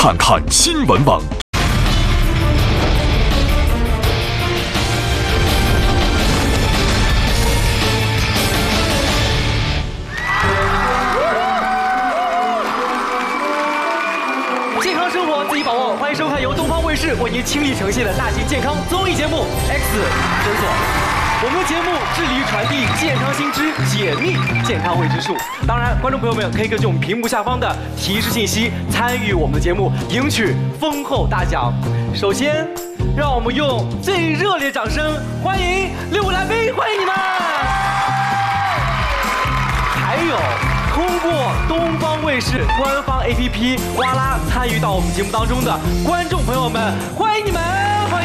看看新闻网。 健康生活自己把握，欢迎收看由东方卫视为您倾力呈现的大型健康综艺节目《X 诊所》。我们的节目致力于传递健康新知，解密健康未知数。当然，观众朋友们可以根据我们屏幕下方的提示信息参与我们的节目，赢取丰厚大奖。首先，让我们用最热烈掌声欢迎6位来宾，欢迎你们！还有。通过东方卫视官方 APP 哇啦参与到我们节目当中的观众朋友们，欢迎你们，欢迎！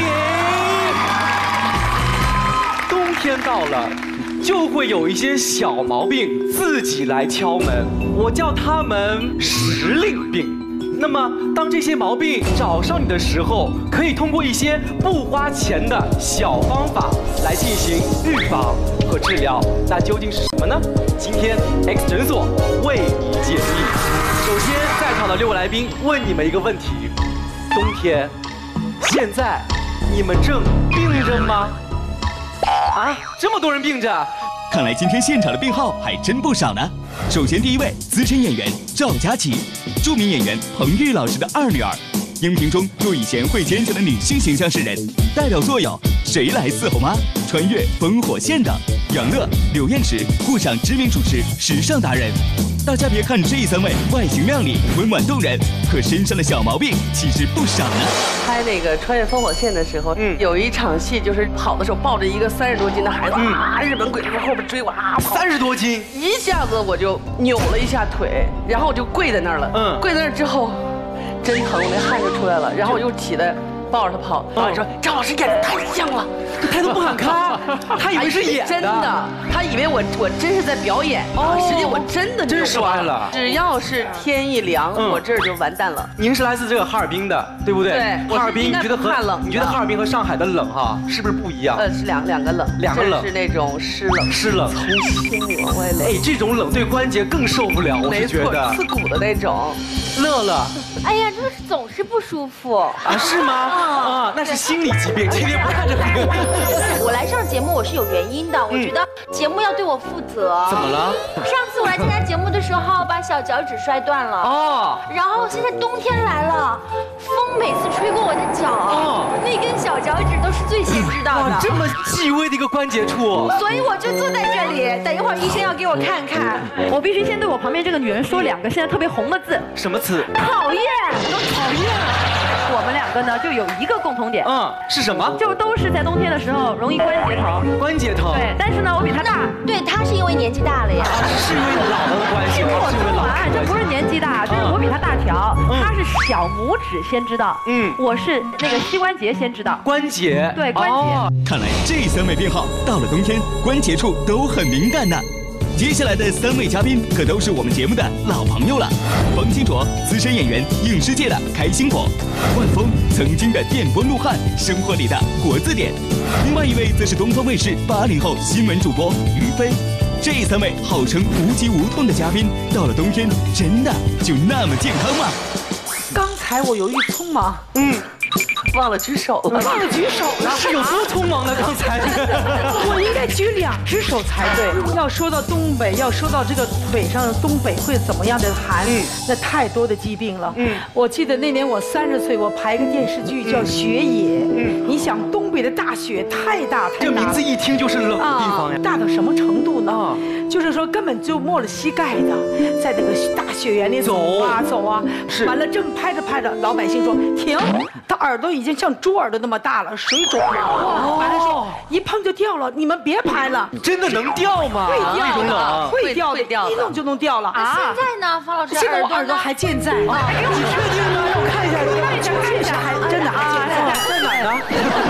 冬天到了，就会有一些小毛病自己来敲门，我叫他们时令病。那么，当这些毛病找上你的时候，可以通过一些不花钱的小方法来进行预防和治疗。那究竟是什么呢？今天 X 诊所为你解密。首先，在场的6位来宾问你们一个问题：冬天，现在你们正病着吗？啊，这么多人病着。 看来今天现场的病号还真不少呢。首先第一位，资深演员赵佳琪，著名演员彭玉老师的二女儿，荧屏中若以贤惠坚强的女性形象示人，代表作有《谁来伺候妈》、穿越烽火线等。杨乐、刘艳池沪上知名主持、时尚达人。大家别看这3位外形靓丽、温婉动人，可身上的小毛病其实不少呢。 拍那个穿越烽火线的时候，有一场戏就是跑的时候抱着一个30多斤的孩子，日本鬼子从后边追我跑 30多斤， 一下子我就扭了一下腿，然后我就跪在那儿了。跪在那儿之后，真疼，我那汗就出来了，然后我又起来。抱着他跑，导演说张老师演的太像了， 这态度不敢看，他以为是演的， 真的，他以为我真是在表演，实际我真的真摔了。 只要是天一凉，我这儿就完蛋了。 您是来自这个哈尔滨的，对不对？ 对， 哈尔滨，你觉得哈尔滨和上海的冷哈是不是不一样？ 是两个冷，这是那种湿冷，从心里往外冷。 哎，这种冷对关节更受不了，我是觉得刺骨的那种。 乐乐， 哎呀，这总是不舒服啊？是吗？啊，那是心理疾病，今天不看这病。 我来上节目我是有原因的，我觉得节目要对我负责。 怎么了？ 上次我来参加节目的时候，把小脚趾摔断了。哦。然后现在冬天来了，风每次吹过我的脚，那根小脚趾都是最先知道的。 哇，这么细微的一个关节处。 所以我就坐在这里，等一会儿医生要给我看看。 我必须先对我旁边这个女人说2个现在特别红的字。 什么词？ 讨厌。 讨厌。 我们2个呢，就有一个共同点， 是什么？ 就都是在冬天的时候容易关节疼。 关节疼。对， 但是呢，我比他大。 对，他是因为年纪大了呀。 是因为老的关系。 听我说完，这不是年纪大，这是我比他大条。他是小拇指先知道，我是那个膝关节先知道。 关节。 对，关节。 看来这3位病号到了冬天，关节处都很敏感呢。接下来的3位嘉宾可都是我们节目的老朋友了。冯清卓，资深演员，影视界的开心果；万峰，曾经的电波怒汉，生活里的活字典。另外一位则是东方卫视80后新闻主播于飞。这3位号称无疾无痛的嘉宾，到了冬天真的就那么健康吗？ 刚才我犹豫匆忙， 忘了举手了， 忘了举手了， 是有多匆忙呢？刚才我应该举2只手才对。要说到东北，要说到这个腿上东北会怎么样的寒，那太多的疾病了。我记得那年我30岁，我拍一个电视剧叫《雪野》。你想东北的大雪太大， 这名字一听就是冷的地方呀。 大到什么程度呢？就是说根本就没了膝盖的，在那个大雪原里走啊，完了正拍着，老百姓说停，他耳朵已经像猪耳朵那么大了，水肿了。完了说一碰就掉了，你们别拍了。 真的能掉吗？ 会掉的，会掉的， 一弄就能掉了啊！现在呢，方老师， 现在我耳朵还健在。你确定吗？我看一下，这个还真的还健在，在哪儿呢？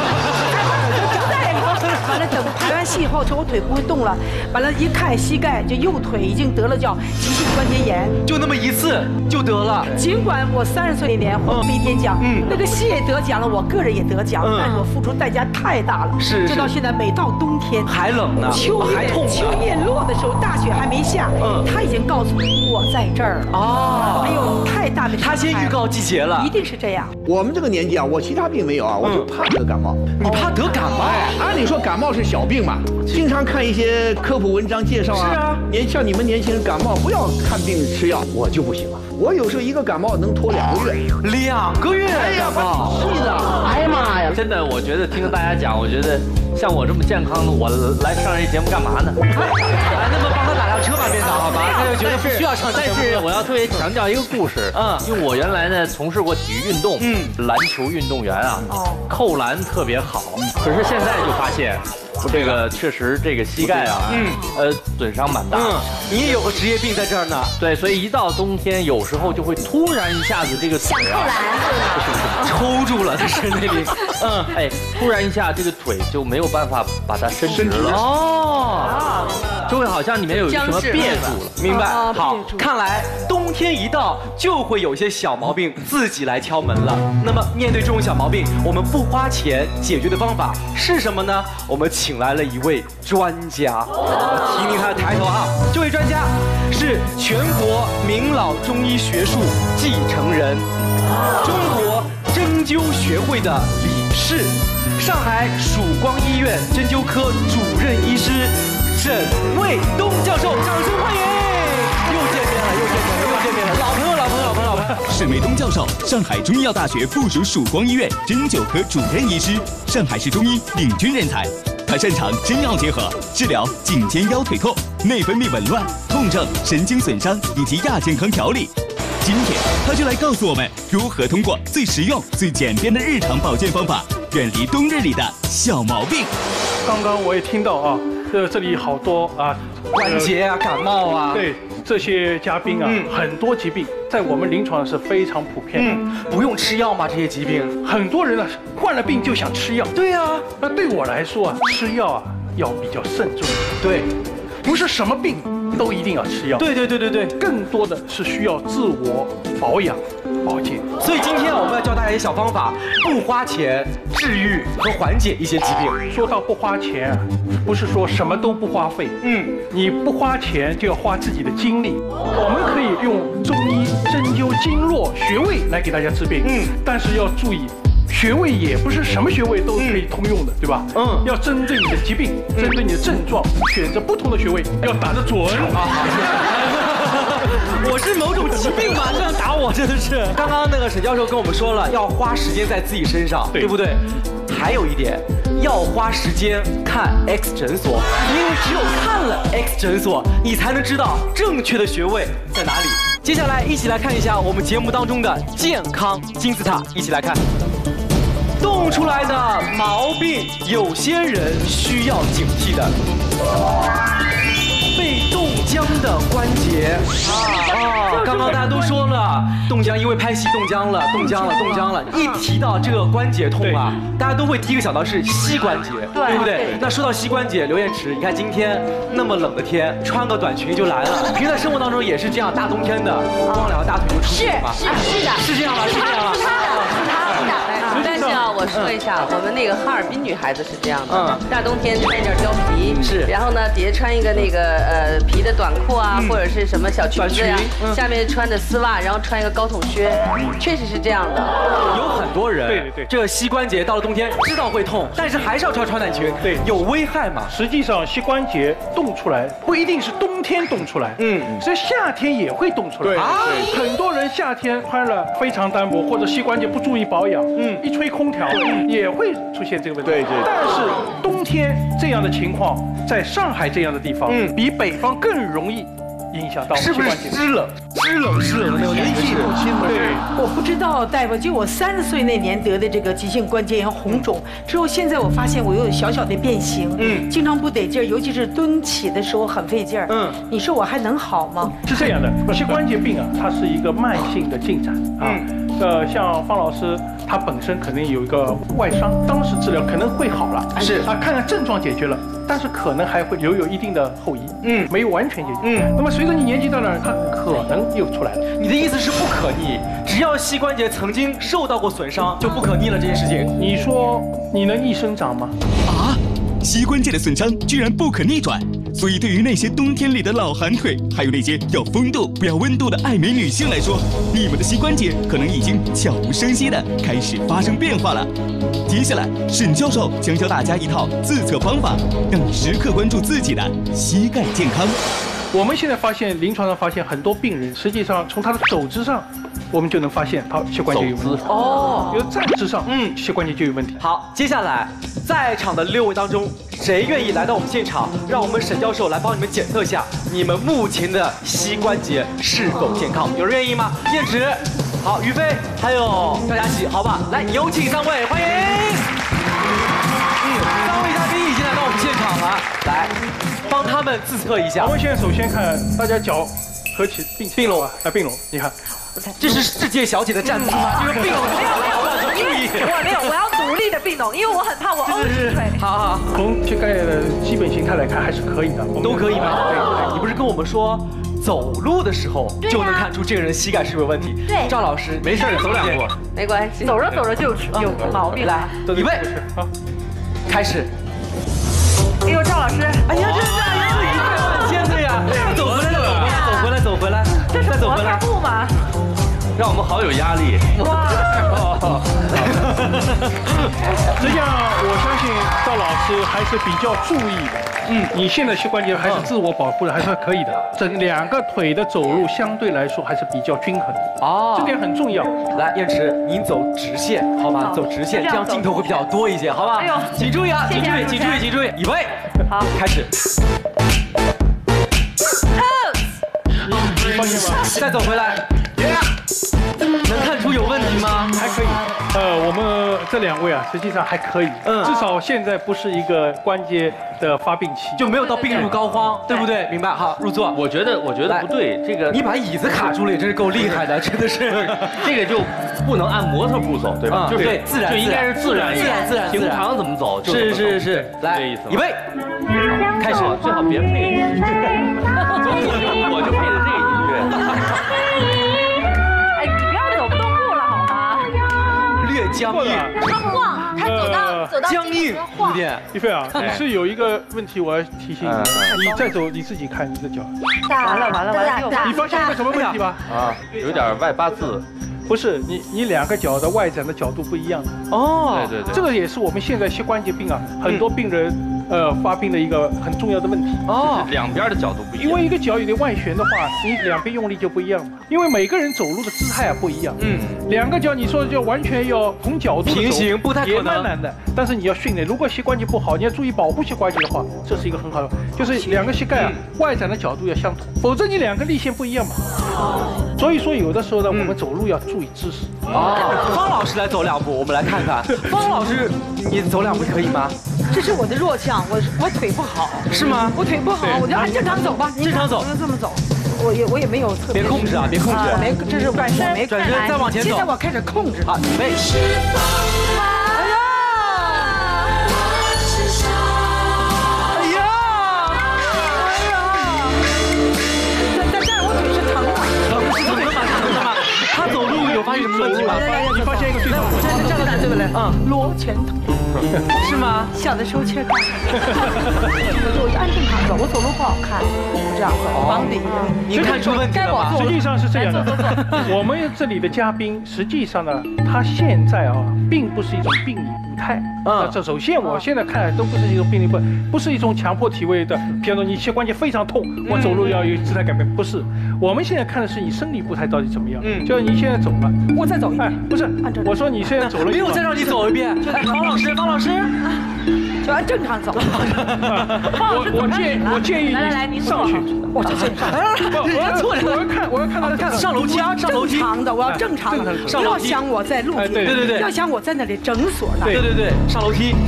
完了，等排完戏以后，说我腿不会动了，完了，一看膝盖，就右腿已经得了叫急性关节炎， 就那么一次就得了。 尽管我30岁那年获没天奖，那个戏也得奖了，我个人也得奖，但是我付出代价太大了， 是就到现在每到冬天还冷呢，还痛。 秋叶落的时候，大雪还没下，他已经告诉你我在这儿了。哦，哎呦，太大的， 他先预告季节了， 一定是这样。 我们这个年纪啊，我其他病没有啊，我就怕得感冒。 你怕得感冒？ 按理说感冒是小病嘛，经常看一些科普文章介绍啊。是啊，像你们年轻人感冒不要看病吃药，我就不行了。我有时候一个感冒能拖2个月。 2个月？哎呀， 是的， 哎呀妈呀！ 真的，我觉得听大家讲，我觉得像我这么健康的，我来上这节目干嘛呢？ 那么帮他打辆车吧，编导，好吧？他就觉得不需要上。 但是我要特别强调一个故事，因为我原来呢从事过体育运动，篮球运动员啊，扣篮特别好，可是现在就发现。这个确实，这个膝盖啊，损伤蛮大。 你也有个职业病在这儿呢。 对，所以一到冬天，有时候就会突然一下子这个想扣篮， 不是抽住了，在身体里。 突然一下这个腿就没有办法把它伸直了。哦，就会好像里面有什么别住了。 明白。好，看来冬天一到就会有些小毛病自己来敲门了。那么面对这种小毛病，我们不花钱解决的方法是什么呢？我们请来了一位专家，提名他的抬头哈。这位专家是全国名老中医学术继承人，中国针灸学会的理事，上海曙光医院针灸科主任医师沈卫东教授，掌声欢迎！又见面了，老朋友。 沈卫东教授，上海中医药大学附属曙光医院针灸科主任医师，上海市中医领军人才。他擅长针药结合，治疗颈肩腰腿痛、内分泌紊乱、痛症、神经损伤以及亚健康调理。今天他就来告诉我们如何通过最实用、最简便的日常保健方法，远离冬日里的小毛病。 刚刚我也听到啊，这里好多啊， 关节啊、感冒啊， 对。这些嘉宾啊，很多疾病在我们临床是非常普遍的。 不用吃药吗？这些疾病， 很多人呢患了病就想吃药。 对呀， 那对我来说啊，吃药啊要比较慎重。 对， 不是什么病都一定要吃药。 对， 更多的是需要自我保养、保健。 所以今天我们要教大家一些小方法，不花钱治愈和缓解一些疾病。 说到不花钱啊，不是说什么都不花费。你不花钱就要花自己的精力。我们可以用中医针灸经络穴位来给大家治病。但是要注意。穴位也不是什么穴位都可以通用的，对吧？要针对你的疾病，针对你的症状，选择不同的穴位，要打得准。 我是某种疾病吗？这样打我真的是。刚刚那个沈教授跟我们说了，要花时间在自己身上，对不对？还有一点，要花时间看 X 诊所，因为只有看了 X 诊所，你才能知道正确的穴位在哪里。接下来一起来看一下我们节目当中的健康金字塔，一起来看。冻出来的毛病，有些人需要警惕的。被冻僵的关节刚刚大家都说了，冻僵，因为拍戏冻僵了。一提到这个关节痛啊，大家都会第一个想到是膝关节，对不对？那说到膝关节，刘艳池，你看今天那么冷的天，穿个短裙就来了。平时在生活当中也是这样，大冬天的，光两个大腿就出去了吗？ 是的， 是这样吗？是这样吗？ 是他的。但是啊，我说一下，我们那个哈尔滨女孩子是这样的，大冬天穿一件貂皮，是，然后呢底下穿一个那个皮的短裤啊，或者是什么小裙子呀，下面穿的丝袜，然后穿一个高筒靴，确实是这样的。 有很多人，对，这膝关节到了冬天知道会痛，但是还是要穿短裙，对，有危害吗？ 实际上膝关节冻出来不一定是冬天冻出来，所以夏天也会冻出来。对，很多人夏天穿了非常单薄，或者膝关节不注意保养，一吹空调也会出现这个问题。对。但是冬天这样的情况，在上海这样的地方，比北方更容易影响到膝关节。 是不是湿冷的那种年纪不轻的？对， 我不知道大夫，就我30岁那年得的这个急性关节炎红肿之后，现在我发现我有小小的变形，经常不得劲儿，尤其是蹲起的时候很费劲儿。你说我还能好吗？ 是这样的，膝关节病啊，它是一个慢性的进展啊。像方老师他本身可能有一个外伤，当时治疗可能会好了，是啊，看看症状解决了，但是可能还会留有一定的后遗，没有完全解决。那么随着你年纪到了，它可能又出来了。 你的意思是不可逆，只要膝关节曾经受到过损伤，就不可逆了这件事情。 你说你能逆生长吗？ 啊，膝关节的损伤居然不可逆转。所以，对于那些冬天里的老寒腿，还有那些要风度不要温度的爱美女性来说，你们的膝关节可能已经悄无声息地开始发生变化了。接下来，沈教授将教大家一套自测方法，让你时刻关注自己的膝盖健康。 我们现在发现，临床上发现很多病人，实际上从他的走姿上，我们就能发现他膝关节有问题。 哦， 有站姿上，膝关节就有问题。 好，接下来在场的6位当中，谁愿意来到我们现场，让我们沈教授来帮你们检测一下你们目前的膝关节是否健康？有人愿意吗？燕池，好，于飞，还有赵佳琪，好吧，来，有请3位，欢迎。3位嘉宾已经来到我们现场了，来，帮他们自测一下。 我们现在首先看大家脚合起并拢啊，并拢，你看。 这是世界小姐的站姿吗？这个并拢没有，我要努力的并拢，因为我很怕我欧式腿。 好， 从膝盖的基本形态来看还是可以的， 都可以吗？对，你不是跟我们说走路的时候就能看出这个人膝盖是有问题？ 对， 赵老师没事走2步， 没关系， 走着走着就有毛病。 来，预备，开始。 哎呦，赵老师， 哎呀，这是一块万千的呀！走回来， 这是活跳步吗？ 让我们好有压力。 哇！ 实际上，我相信赵老师还是比较注意的。你现在膝关节还是自我保护的，还是可以的。这2个腿的走路相对来说还是比较均衡的。哦，这点很重要。 来，燕池，您走直线，好吗？走直线，这样镜头会比较多一些，好吧？哎呦，请注意啊，请注意，预备，好，开始。 你放心吧， 再走回来。能看出有问题吗？ 还可以。我们这2位啊，实际上还可以。至少现在不是一个关节的发病期， 就没有到病入膏肓，对不对？明白？好，入座。 我觉得不对，这个你把椅子卡住了，也真是够厉害的，真的是。 这个就不能按模特步走，对吧？就是对，自然， 就应该是自然一点，平常怎么走就是，来， 这意思。 预备，开始， 最好别配，我就配的这个音乐。 僵硬， 他晃，他走到僵硬有点。 一菲啊，你是有一个问题，我要提醒你，你再走你自己看你的脚。 完了， 你发现一个什么问题吧？ 啊，有点外八字。 不是，你2个脚的外展的角度不一样。 哦，对， 这个也是我们现在膝关节病啊，很多病人发病的一个很重要的问题。 哦，2边的角度不一样。 因为一个脚有点外旋的话，你2边用力就不一样嘛。因为每个人走路的姿态啊不一样。2个脚你说就完全要同角度平行，不太可能， 也蛮难的。但是你要训练，如果膝关节不好，你要注意保护膝关节的话，这是一个很好的，就是2个膝盖啊外展的角度要相同，否则你2个力线不一样嘛。所以说有的时候呢，我们走路要注意姿势。 方老师来走2步，我们来看看。方老师，你走2步可以吗？ 这是我的弱项，我腿不好。 是吗？ 我腿不好，我就按正常走吧。 正常走， 不能这么走。我也没有特别。 别控制啊，别控制。 这是转身， 再往前走。 现在我开始控制。 好，预备。有发现什么问题吗？ 你发现一个最好的， 站在对不对？罗拳头， 是吗？ 小的时候切开，我就按正常走，我走路不好看，这样走，往里。 您看出问题了吗？ 实际上是这样的，我们这里的嘉宾，实际上呢，他现在啊，并不是一种病理步态。这首先我现在看都不是一种病理步，不是一种强迫体位的，比方说你膝关节非常痛，我走路要有姿态改变，不是。我们现在看的是你生理步态到底怎么样。就是你现在走了， 我再走一遍。 不是，我说你现在走了， 没有再让你走一遍。方老师， 就按正常走。 我建议你上去。 我就正常。 我要看他的上楼梯啊，上楼梯。 正常的，我要正常的。不要想我在路边， 对， 要想我在那里诊所呢。 对，上楼梯。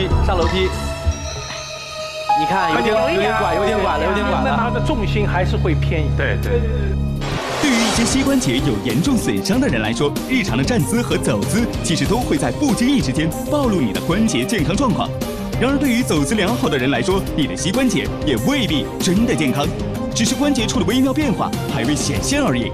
你看，有点拐了。 他的重心还是会偏移。 对。 对于一些膝关节有严重损伤的人来说，日常的站姿和走姿其实都会在不经意之间暴露你的关节健康状况。然而，对于走姿良好的人来说，你的膝关节也未必真的健康，只是关节出了微妙变化，还未显现而已。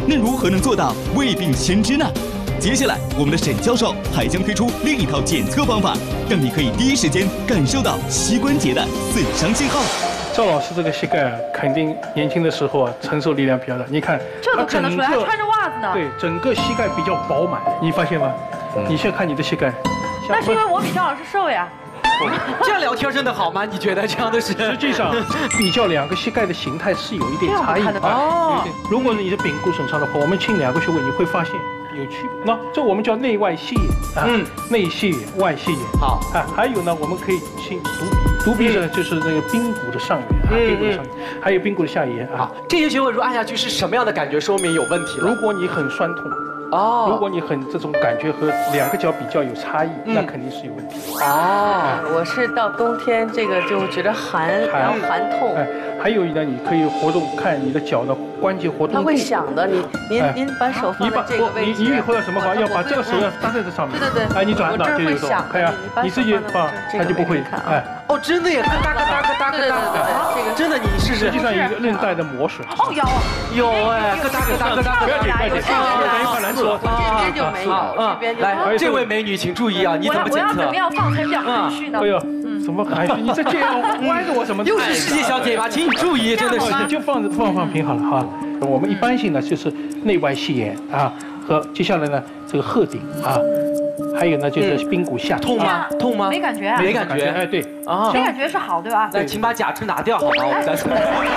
那如何能做到未病先知呢？接下来，我们的沈教授还将推出另一套检测方法，让你可以第一时间感受到膝关节的损伤信号。 赵老师这个膝盖啊，肯定年轻的时候啊，承受力量比较大。你看， 这都看得出来，还穿着袜子呢。 对，整个膝盖比较饱满，你发现吗？你现在看你的膝盖， 那是因为我比赵老师瘦呀。 这样聊天真的好吗？你觉得这样的是？ 实际上，比较两个膝盖的形态是有一点差异的。哦，如果你的髌骨损伤的话，我们清两个穴位，你会发现有区别。那这我们叫内外膝眼啊，内膝眼、外膝眼。好啊，还有呢，我们可以清犊鼻。犊鼻呢，就是那个髌骨的上缘，髌骨的上缘，还有髌骨的下沿啊。 这些穴位如果按下去是什么样的感觉？说明有问题了。 如果你很酸痛。哦，如果你很这种感觉和两个脚比较有差异，那肯定是有问题。 哦，我是到冬天这个就觉得寒，然后寒痛。 哎，还有呢，你可以活动看你的脚的关节活动。 它会响的，您把手放在这个位置。 你以后要什么话，要把这个手要搭在这上面。 对对对。 哎，你转到这会响。 看呀，你自己放，它就不会。哎。 哦，真的耶，咯哒咯哒咯哒咯哒。这个真的，你试试。 实际上有韧带的磨损。 哦， 有哎，咯哒咯哒咯哒。 不要紧，不要紧，等一会儿难说。 这边就没有，这边就来，这位美女请注意啊，你怎么检测？ 我要怎么样放才比较含蓄呢？ 哎呦，怎么含蓄？你这样歪着我什么？ 又是世界小姐吧，请你注意，真的是。 就放平好了哈。我们一般性呢就是内外膝眼啊，和接下来呢这个鹤顶啊。还有呢，就是髌骨下痛吗？痛吗？ 没感觉， 没感觉。 哎，对啊，没感觉是好，对吧？ 来，请把假肢拿掉好吗？我们再说。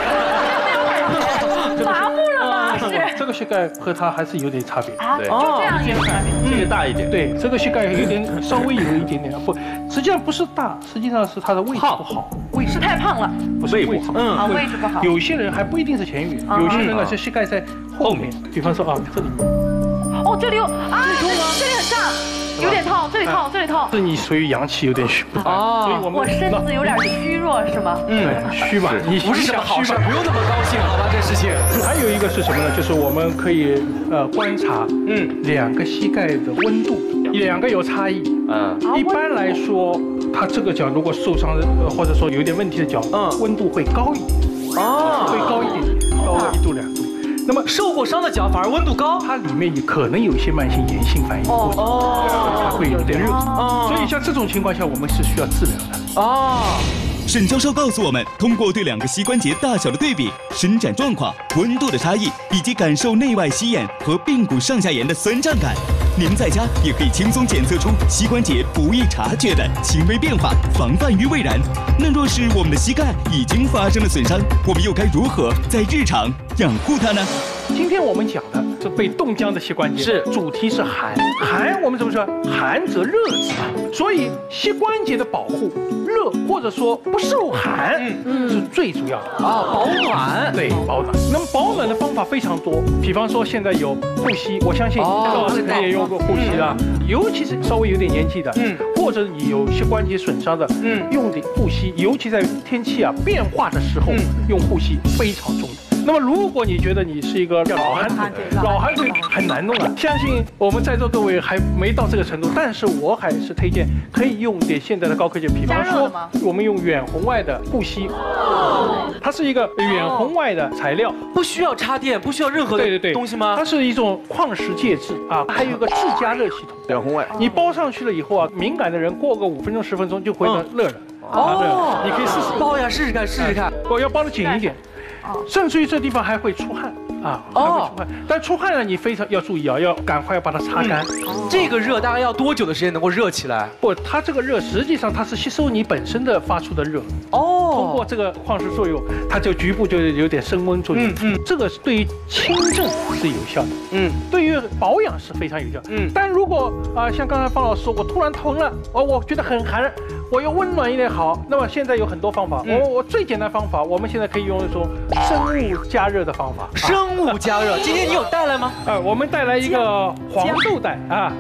麻木了吗？是。 这个膝盖和它还是有点差别。 啊，就这样一个差别。 这个大一点。 对，这个膝盖有点稍微有一点点不，实际上不是大，实际上是它的位置不好， 位置太胖了， 不是位置， 位置不好。 有些人还不一定是前缘，有些人呢是膝盖在后面，比方说啊这里。 哦，这里有啊，这里很胀。有点痛，这里痛，这里痛。 是你属于阳气有点虚哦，所以我身子有点虚弱是吗？ 虚吧，你不是什么好事，不用那么高兴，好吧？这事情。 还有一个是什么呢？就是我们可以观察两个膝盖的温度，两个有差异。一般来说，他这个脚如果受伤或者说有点问题的脚，温度会高一点。哦，会高一点，高个1度2度。 那么受过伤的脚反而温度高， 它里面也可能有一些慢性炎性反应过程，它会有点热。所以像这种情况下，我们是需要治疗的。 沈教授告诉我们，通过对两个膝关节大小的对比、伸展状况、温度的差异，以及感受内外膝眼和髌骨上下沿的酸胀感，您在家也可以轻松检测出膝关节不易察觉的轻微变化，防范于未然。那若是我们的膝盖已经发生了损伤，我们又该如何在日常养护它呢？ 今天我们讲的是被冻僵的膝关节， 是主题是寒。寒我们怎么说？寒则热之，所以膝关节的保护，热或者说不受寒，是最主要的保暖。 对，保暖。那么保暖的方法非常多，比方说现在有护膝，我相信赵老师也用过护膝啊，尤其是稍微有点年纪的，或者你有膝关节损伤的，用的护膝，尤其在天气变化的时候，用护膝非常重要。那么，如果你觉得你是一个老寒腿很难弄了，相信我们在座各位还没到这个程度，但是我还是推荐可以用点现代的高科技，比方说我们用远红外的护膝，它是一个远红外的材料， 不需要插电，不需要任何的东西吗？ 它是一种矿石介质啊，还有一个自加热系统。 远红外， 你包上去了以后啊，敏感的人过个5分钟10分钟就会热了。你可以试试包呀，试试看。 我要包得紧一点。甚至于这地方还会出汗啊，还会出汗。但出汗呢，你非常要注意啊，要赶快把它擦干。 这个热大概要多久的时间能够热起来？ 不，它这个热实际上它是吸收你本身的发出的热。通过这个矿石作用，它就局部就有点升温作用。这个对于轻症是有效的。对于保养是非常有效。但如果像刚才方老师说，我突然疼了，我觉得很寒，我要温暖一点好。那么现在有很多方法，我最简单方法，我们现在可以用一种生物加热的方法。 生物加热，今天你有带来吗？ 我们带来一个黄豆袋啊。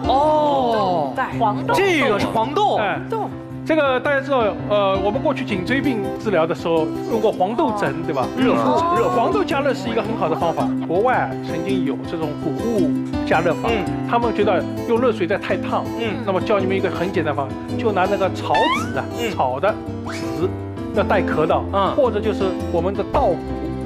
黄豆， 这个是黄豆。 这个大家知道，我们过去颈椎病治疗的时候用过黄豆枕，对吧？热黄豆加热是一个很好的方法。国外曾经有这种谷物加热法，他们觉得用热水袋太烫，那么教你们一个很简单方法，就拿那个草籽的草的籽，要带壳的，或者就是我们的稻谷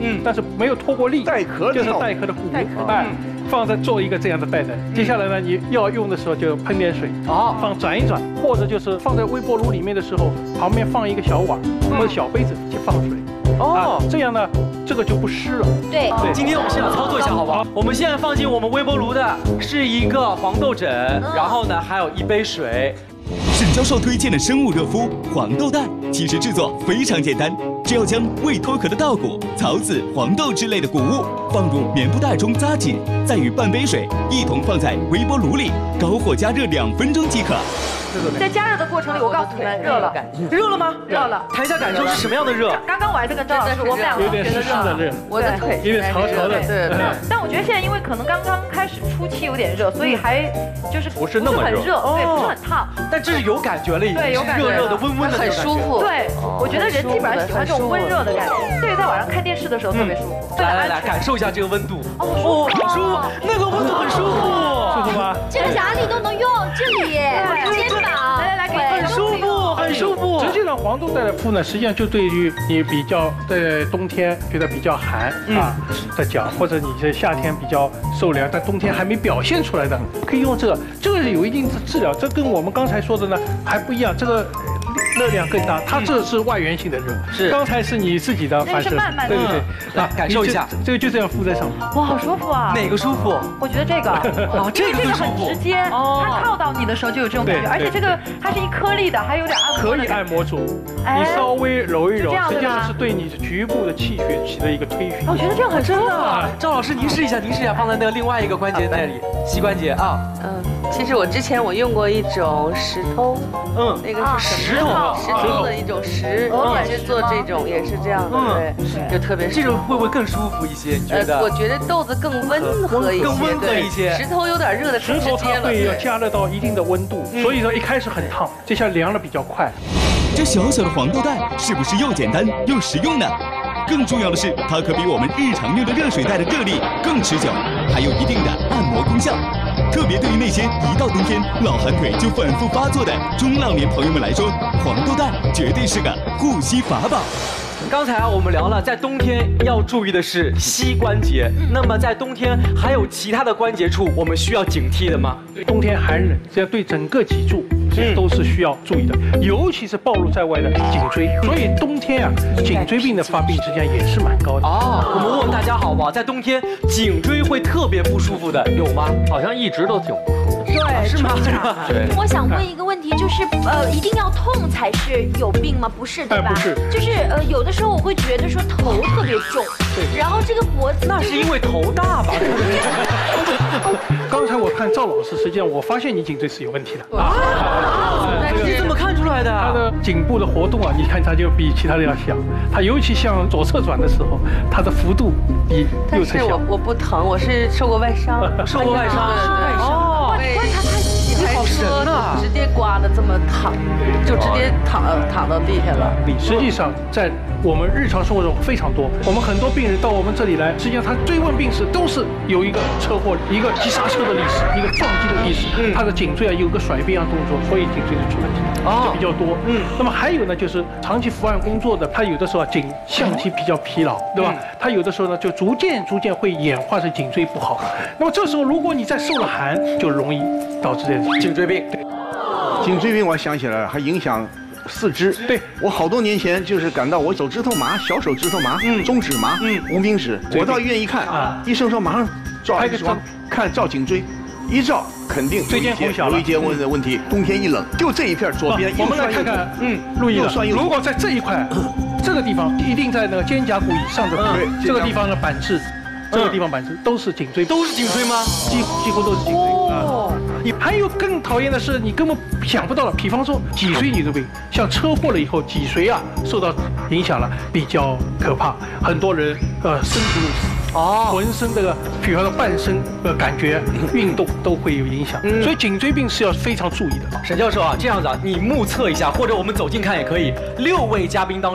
但是没有脱过粒， 带壳的就是带壳的护肤，哎，放在做一个这样的袋子。接下来呢，你要用的时候就喷点水，放转一转，或者就是放在微波炉里面的时候，旁边放一个小碗或者小杯子去放水。这样呢，这个就不湿了。 对， 今天我们现场操作一下，好不好？我们现在放进我们微波炉的是一个黄豆枕，然后呢还有一杯水。 沈教授推荐的生物热敷黄豆蛋，其实制作非常简单，只要将未脱壳的稻谷、草籽、黄豆之类的谷物放入棉布袋中扎紧，再与半杯水一同放在微波炉里，高火加热2分钟即可。 在加热的过程里，我告诉你们，热了， 热了吗？ 热了。 谈一下感受是什么样的热？ 刚刚我还在跟张老师，我们两个有点湿的热， 我的腿有点潮潮的。 对。 但我觉得现在因为可能刚刚开始初期有点热，所以还就是不是那么热， 对，不是很烫。 但这是有感觉了，已经。 对，有感觉。 热热的、温温的， 很舒服。 对，我觉得人基本上喜欢这种温热的感觉，对，在晚上看电视的时候特别舒服。 来，感受一下这个温度。哦，很舒服，那个温度很舒服， 舒服吗？ 这个哪里都能用，这里肩膀， 来，给很舒服，很舒服。 实际上黄豆袋的敷呢，实际上就对于你比较在冬天觉得比较寒的脚，或者你在夏天比较受凉，但冬天还没表现出来的，可以用这个有一定的治疗。这跟我们刚才说的呢还不一样，这个热量更大，它这是外源性的热， 是刚才是你自己的反射，对， 来感受一下， 这个就这样敷在上面。 哇，好舒服啊！ 哪个舒服？ 我觉得这个， 这个很直接，它靠到你的时候就有这种感觉，而且这个它是一颗粒的，还有点按摩。 可以按摩住，你稍微揉一揉，实际上是对你局部的气血起了一个推煦。 我觉得这样很舒服。 赵老师，您试一下，放在那个另外一个关节那里，膝关节啊。 其实我之前我用过一种石头，那个是石头的一种石，也是做这种，也是这样的，对，就特别。 这种会不会更舒服一些？你觉得？ 我觉得豆子更温和一些， 更温和一些。 石头有点热的， 石头它会要加热到一定的温度，所以说一开始很烫，这下凉的比较快。 这小小的黄豆袋是不是又简单又实用呢？更重要的是，它可比我们日常用的热水袋的热力更持久，还有一定的按摩功效。特别对于那些一到冬天老寒腿就反复发作的中老年朋友们来说，黄豆袋绝对是个护膝法宝。 刚才我们聊了，在冬天要注意的是膝关节。那么在冬天还有其他的关节处我们需要警惕的吗？ 冬天寒冷，这样对整个脊柱都是需要注意的，尤其是暴露在外的颈椎。所以冬天啊，颈椎病的发病实际上也是蛮高的。 我们问问大家好不好？在冬天颈椎会特别不舒服的有吗？ 好像一直都挺不舒服。 对， 是吗？ 对。 我想问一个问题，就是一定要痛才是有病吗？不是，对吧？ 不是， 就是有的时候我会觉得说头特别重， 对， 然后这个脖子那是因为头大吧？ 刚才我看赵老师，实际上我发现你颈椎是有问题的你怎么看出来的？ 他的颈部的活动啊，你看他就比其他的要小，他尤其向左侧转的时候，他的幅度比右侧小。 但是我不疼，我是受过外伤， 受过外伤。 哇，你观察太细了， 好神啊！直接刮的这么躺，就直接躺到地下了。 实际上在我们日常生活中非常多，我们很多病人到我们这里来，实际上他追问病史都是有一个车祸、一个急刹车的历史、一个撞击的历史，他的颈椎啊有个甩边动作，所以颈椎就出问题，就比较多。那么还有呢，就是长期伏案工作的，他有的时候颈项肌比较疲劳，对吧？他有的时候呢就逐渐会演化成颈椎不好。那么这时候如果你再受了寒，就容易导致这种颈椎病。 颈椎病我想起来了，还影响四肢。 对， 我好多年前就是感到我手指头麻、小手指头麻、中指麻、无名指，我到医院一看，医生说马上照 X 光，看照颈椎，一照肯定有一节问题。冬天一冷，就这一片左边。 我们来看看，录音了。如果在这一块，这个地方一定在那个肩胛骨以上的部位，这个地方的板质。这个地方板质都是颈椎， 都是颈椎吗？ 几乎都是颈椎啊。你还有更讨厌的是，你根本想不到了。比方说脊髓颈椎病，像车祸了以后，脊髓啊受到影响了，比较可怕。很多人生不如死。浑身这个，比方说半身感觉运动都会有影响，所以颈椎病是要非常注意的。 沈教授啊，这样子啊，你目测一下，或者我们走近看也可以。6位嘉宾当中，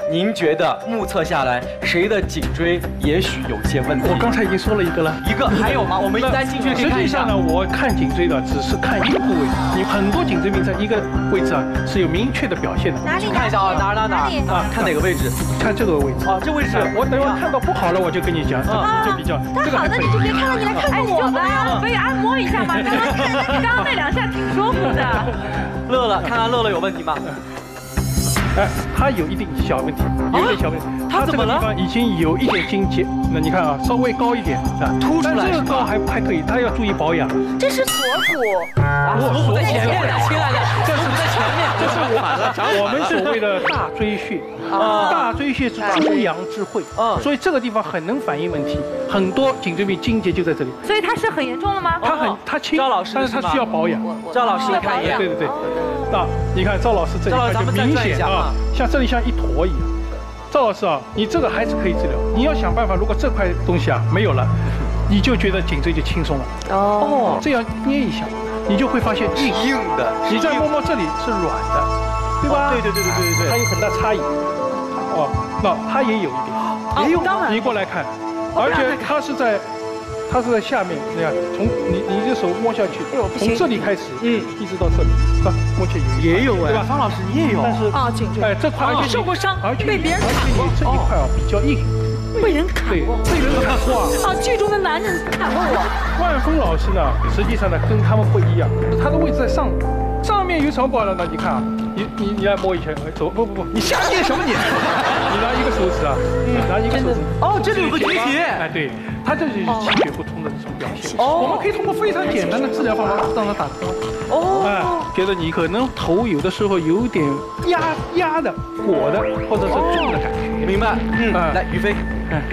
您觉得目测下来谁的颈椎也许有些问题？ 我刚才已经说了一个了， 一个还有吗？我们一旦进去可以看一下。 实际上呢，我看颈椎的只是看一个部位，你很多颈椎病在一个位置啊是有明确的表现的。 哪里？ 看一下啊，哪啊？看哪个位置？ 看这个位置啊，这位置。 我等会看到不好了，我就跟你讲，就比较。 那好的，你就别看了，你来看看我吧。 可以按摩一下嘛，刚刚那2下挺舒服的。 乐乐，看看乐乐有问题吗？ 哎，他有一定小问题，有一点小问题。 他怎么了？ 这个地方已经有一点筋结，那你看啊，稍微高一点啊， 凸出来。 但这个高还可以，他要注意保养。 这是锁骨。 锁骨在前面的，亲爱的，这是在前面， 这是我们所谓的大椎穴。大椎穴是诸阳之会，所以这个地方很能反映问题，很多颈椎病筋结就在这里。 所以它是很严重了吗？ 它轻， 赵老师， 但是它需要保养。 赵老师来看一眼。 对。那你看赵老师这里就明显啊，像这里像一坨一样。赵老师啊，你这个还是可以治疗，你要想办法，如果这块东西啊没有了，你就觉得颈椎就轻松了。哦，这样捏一下，你就会发现硬的， 你再摸摸这里是软的，对吧？ 对， 它有很大差异。哦，那它也有一点， 也有。 你过来看，而且它是在下面，你看，从你的手摸下去，从这里开始，一直到这里，摸起来也有哎，对吧？方老师你也有， 但是颈椎， 这块而且受过伤，被别人砍过， 这一块啊比较硬， 被人砍过， 被人砍过啊！剧中的男人砍过我。 万峰老师呢，实际上呢跟他们不一样，他的位置在上面有什么保养呢？你看啊，你来摸一下，走不， 你瞎捏什么你？ 你拿一个手指啊，拿一个手指。 哦，这里有个结节。 哎，对，它这就是气血不通的这种表现。我们可以通过非常简单的治疗方法让它打通。觉得你可能头有的时候有点压的、裹的，或者是重的感觉。 明白。来，于飞。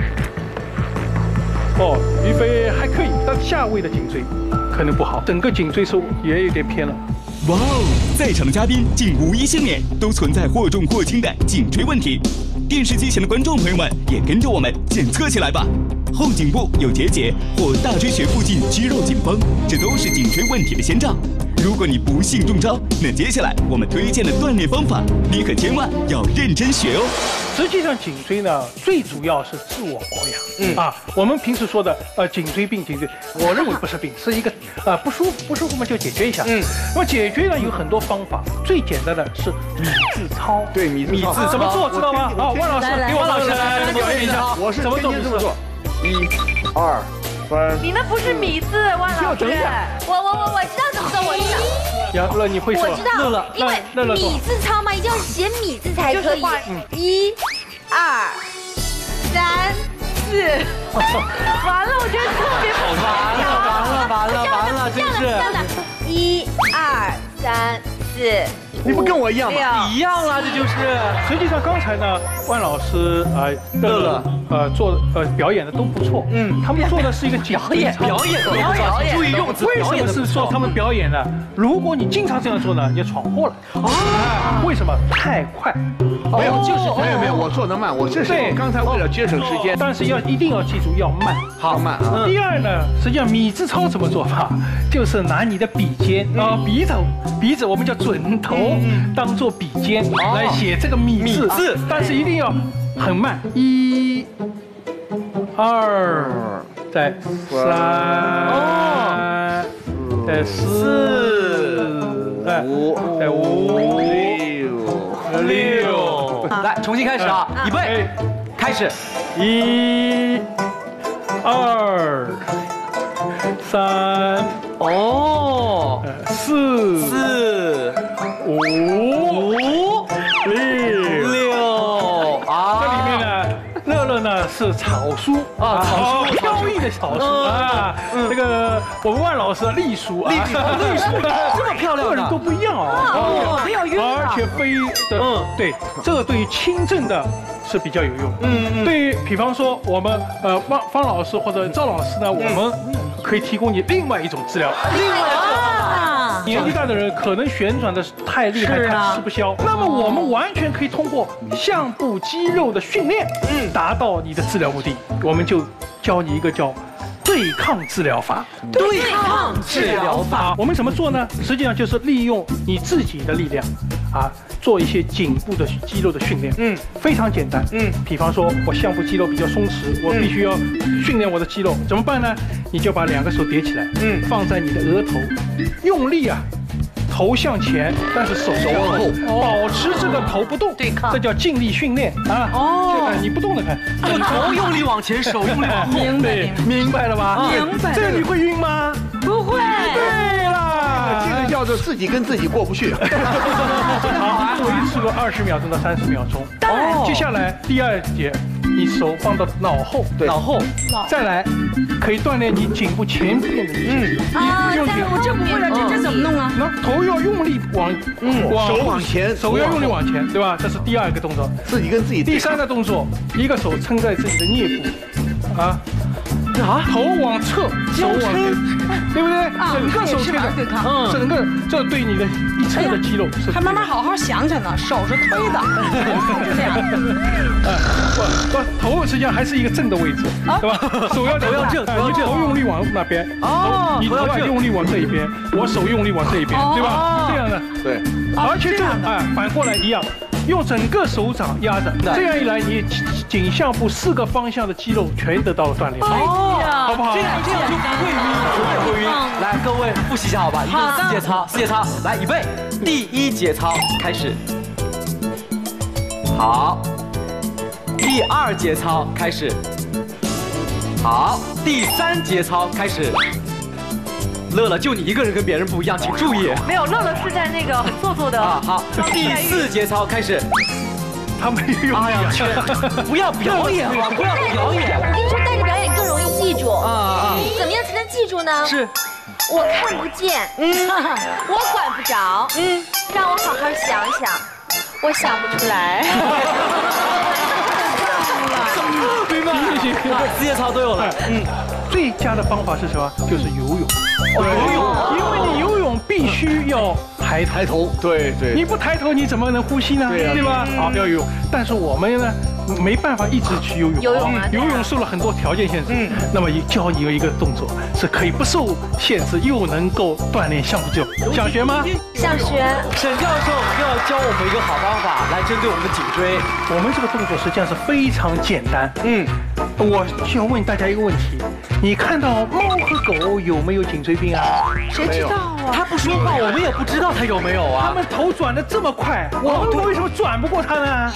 于飞还可以，但下位的颈椎可能不好，整个颈椎是也有点偏了。 哇哦，在场的嘉宾竟无一幸免，都存在或重或轻的颈椎问题。电视机前的观众朋友们也跟着我们检测起来吧。后颈部有结节或大椎穴附近肌肉紧绷，这都是颈椎问题的先兆。如果你不幸中招，那接下来我们推荐的锻炼方法，你可千万要认真学哦。 实际上颈椎呢，最主要是自我保养。我们平时说的颈椎病，我认为不是病，是一个不舒服嘛就解决一下。那么解决呢有很多方法，最简单的是米字操。 对，米字怎么做知道吗？好，万老师给万老师来表演一下。 我是怎么做？ 1、2、3。 你那不是米字，万老师。 我知道怎么做，我知道。 杨乐，你会说？ 我知道，因为米字操嘛，一定要写米字才可以。1、2、3、4。 完了，我觉得特别完了，真是。 1、2、3、4。 你不跟我一样吗？ 一样啦，这就是。 实际上刚才呢，万老师乐做表演的都不错。他们做的是一个表演， 注意用词。 为什么是说他们表演呢？如果你经常这样做呢，你就闯祸了。为什么？太快。 没有，我做得慢。我这是刚才为了节省时间， 但是一定要记住要慢， 好慢啊。 第二呢，实际上米字操怎么做法？就是拿你的笔尖鼻子我们叫准头。当做笔尖来写这个米字，但是一定要很慢。1、2，再3，再4，再5、6。 来，重新开始啊！预备，开始。 1、2、3。4、5、6啊！这里面呢，乐乐呢是草书飘逸的草书啊。这个我们万老师的隶书啊， 隶书这么漂亮， 个人都不一样哦，很有用， 而且对，这个对于轻症的是比较有用。对于比方说我们方老师或者赵老师呢，我们可以提供你另外一种治疗。年纪大的人可能旋转的太厉害，他吃不消。那么我们完全可以通过项部肌肉的训练，达到你的治疗目的。我们就教你一个叫对抗治疗法。 对抗治疗法， 我们怎么做呢？实际上就是利用你自己的力量， 做一些颈部的肌肉的训练，非常简单，比方说我项部肌肉比较松弛，我必须要训练我的肌肉，怎么办呢？你就把2个手叠起来，放在你的额头，用力头向前，但是手往后，保持这个头不动，对抗，这叫静力训练你不动的看， 就头用力往前，手用力往后， 明白了吧？ 明白。 这个你会晕吗？ 不会。 对啦， 这个叫做自己跟自己过不去。 好，维持个20秒钟到30秒钟。接下来第2节，你手放到脑后，再来可以锻炼你颈部前片的力气。 我这不会了，这怎么弄啊？ 那头要用力手往前， 手要用力往前，对吧？这是第2个动作， 自己跟自己。 第3个动作，一个手撑在自己的颞部，头往侧，手往前，对不对？整个手推的，整个这对你的一侧的肌肉是。 还慢慢好好想想呢，手是推的，就这样。 头实际上还是一个正的位置，对吧？手要正，你头用力往那边，你头要用力往这一边，我手用力往这一边，对吧？这样的， 对。 而且这样反过来一样。用整个手掌压着，这样一来，你颈项部4个方向的肌肉全得到了锻炼，好不好？ 这样就不会晕，来，各位复习一下好吧？一共4节操，4节操，来，预备，第1节操开始，好，第2节操开始，好，第3节操开始。乐乐，就你一个人跟别人不一样，请注意。 没有，乐乐是在那个很做作的。 好，第4节操开始。 他没有。哎呀， 不要表演了，不要表演。 我跟你说，带着表演更容易记住。怎么样才能记住呢？ 是。 我看不见，我管不着，让我好好想想，我想不出来。 明白。4节操都有了。 最佳的方法是什么？就是游泳。游泳，因为你游泳必须要抬头。 对。 你不抬头，你怎么能呼吸呢？对吧？好，要游泳。但是我们呢，没办法一直去游泳。游泳受了很多条件限制。那么教你有一个动作是可以不受限制，又能够锻炼项目肌肉。想学吗？ 想学。 沈教授要教我们一个好方法来针对我们的颈椎。 我们这个动作实际上是非常简单。我就要问大家一个问题：你看到猫和狗有没有颈椎病啊？ 谁知道啊？ 他不说话，我们也不知道他有没有啊。 他们头转得这么快，我们为什么转不过他呢？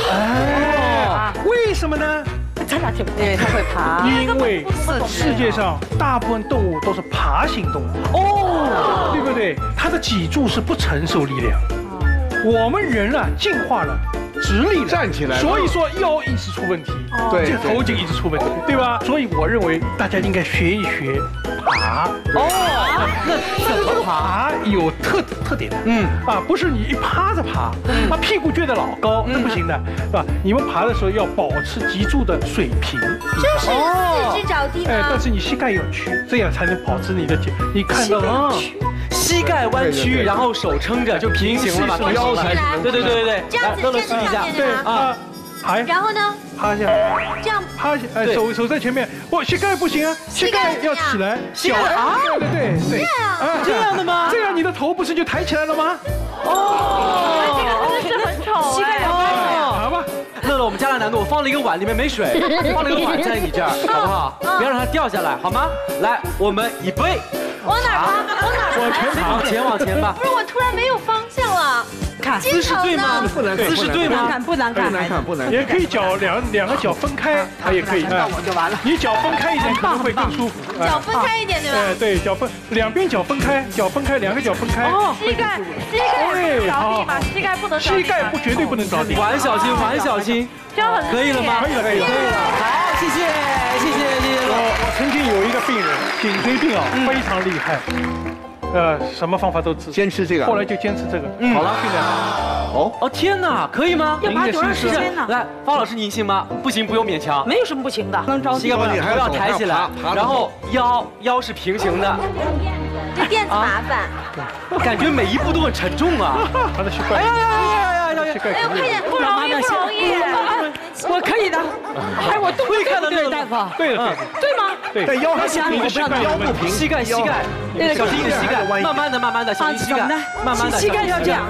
为什么呢？ 他哪听不懂？ 因为他会爬。 因为世界上大部分动物都是爬行动物，对不对？它的脊柱是不承受力量。我们人进化了。直立站起来， 所以说腰一直出问题，这个头颈一直出问题，对吧？所以我认为大家应该学一学爬。那怎么爬有特点的？不是你一趴着爬，屁股撅得老高，那不行的，是吧？你们爬的时候要保持脊柱的水平， 这是四肢着地吗？ 但是你膝盖要屈，这样才能保持你的颈。你看到了？ 膝盖弯曲，然后手撑着就平行了嘛， 腰才是。 对。 这样子站在上面对吗？ 爬。 然后呢？ 趴下。 这样。 趴下，手在前面。膝盖不行啊，膝盖要起来。 膝盖对。 这样的吗？ 这样你的头不是就抬起来了吗？ 这个真是很丑。 膝盖要爬吧。 乐乐，我们加了难度，我放了一个碗，里面没水，放了一个碗在你这儿，好不好？不要让它掉下来，好吗？来，我们预备。 往哪爬？ 往前吧。 不是，我突然没有方向了。 看姿势对吗？ 不难看， 姿势对吗？ 不难看。 也可以脚两个脚分开，它也可以。 那我就完了。 你脚分开一点可能会更舒服。 脚分开一点对吧？ 对，两边脚分开，两个脚分开。 膝盖着地嘛，膝盖不能着地。 膝盖绝对不能着地。 玩小心。 这样很可以了吗？ 可以了。 好，谢谢。 我曾经有一个病人，颈椎病非常厉害。什么方法都治， 坚持这个， 后来就坚持这个。好了，训练哦，天哪，可以吗？ 要爬多长时间呢？ 来，方老师您行吗？不行，不用勉强。 没有什么不行的，能着地。 膝盖不要抬起来，然后腰是平行的。 这垫子麻烦。 感觉每一步都很沉重啊。 他的膝盖。 哎呦，快点， 不容易。 我可以的。我都会看到对，大夫。 对吗？ 但腰还行， 你的腰不平， 膝盖，小心你的膝盖，慢慢的，小心膝盖，慢慢的， 膝盖要这样。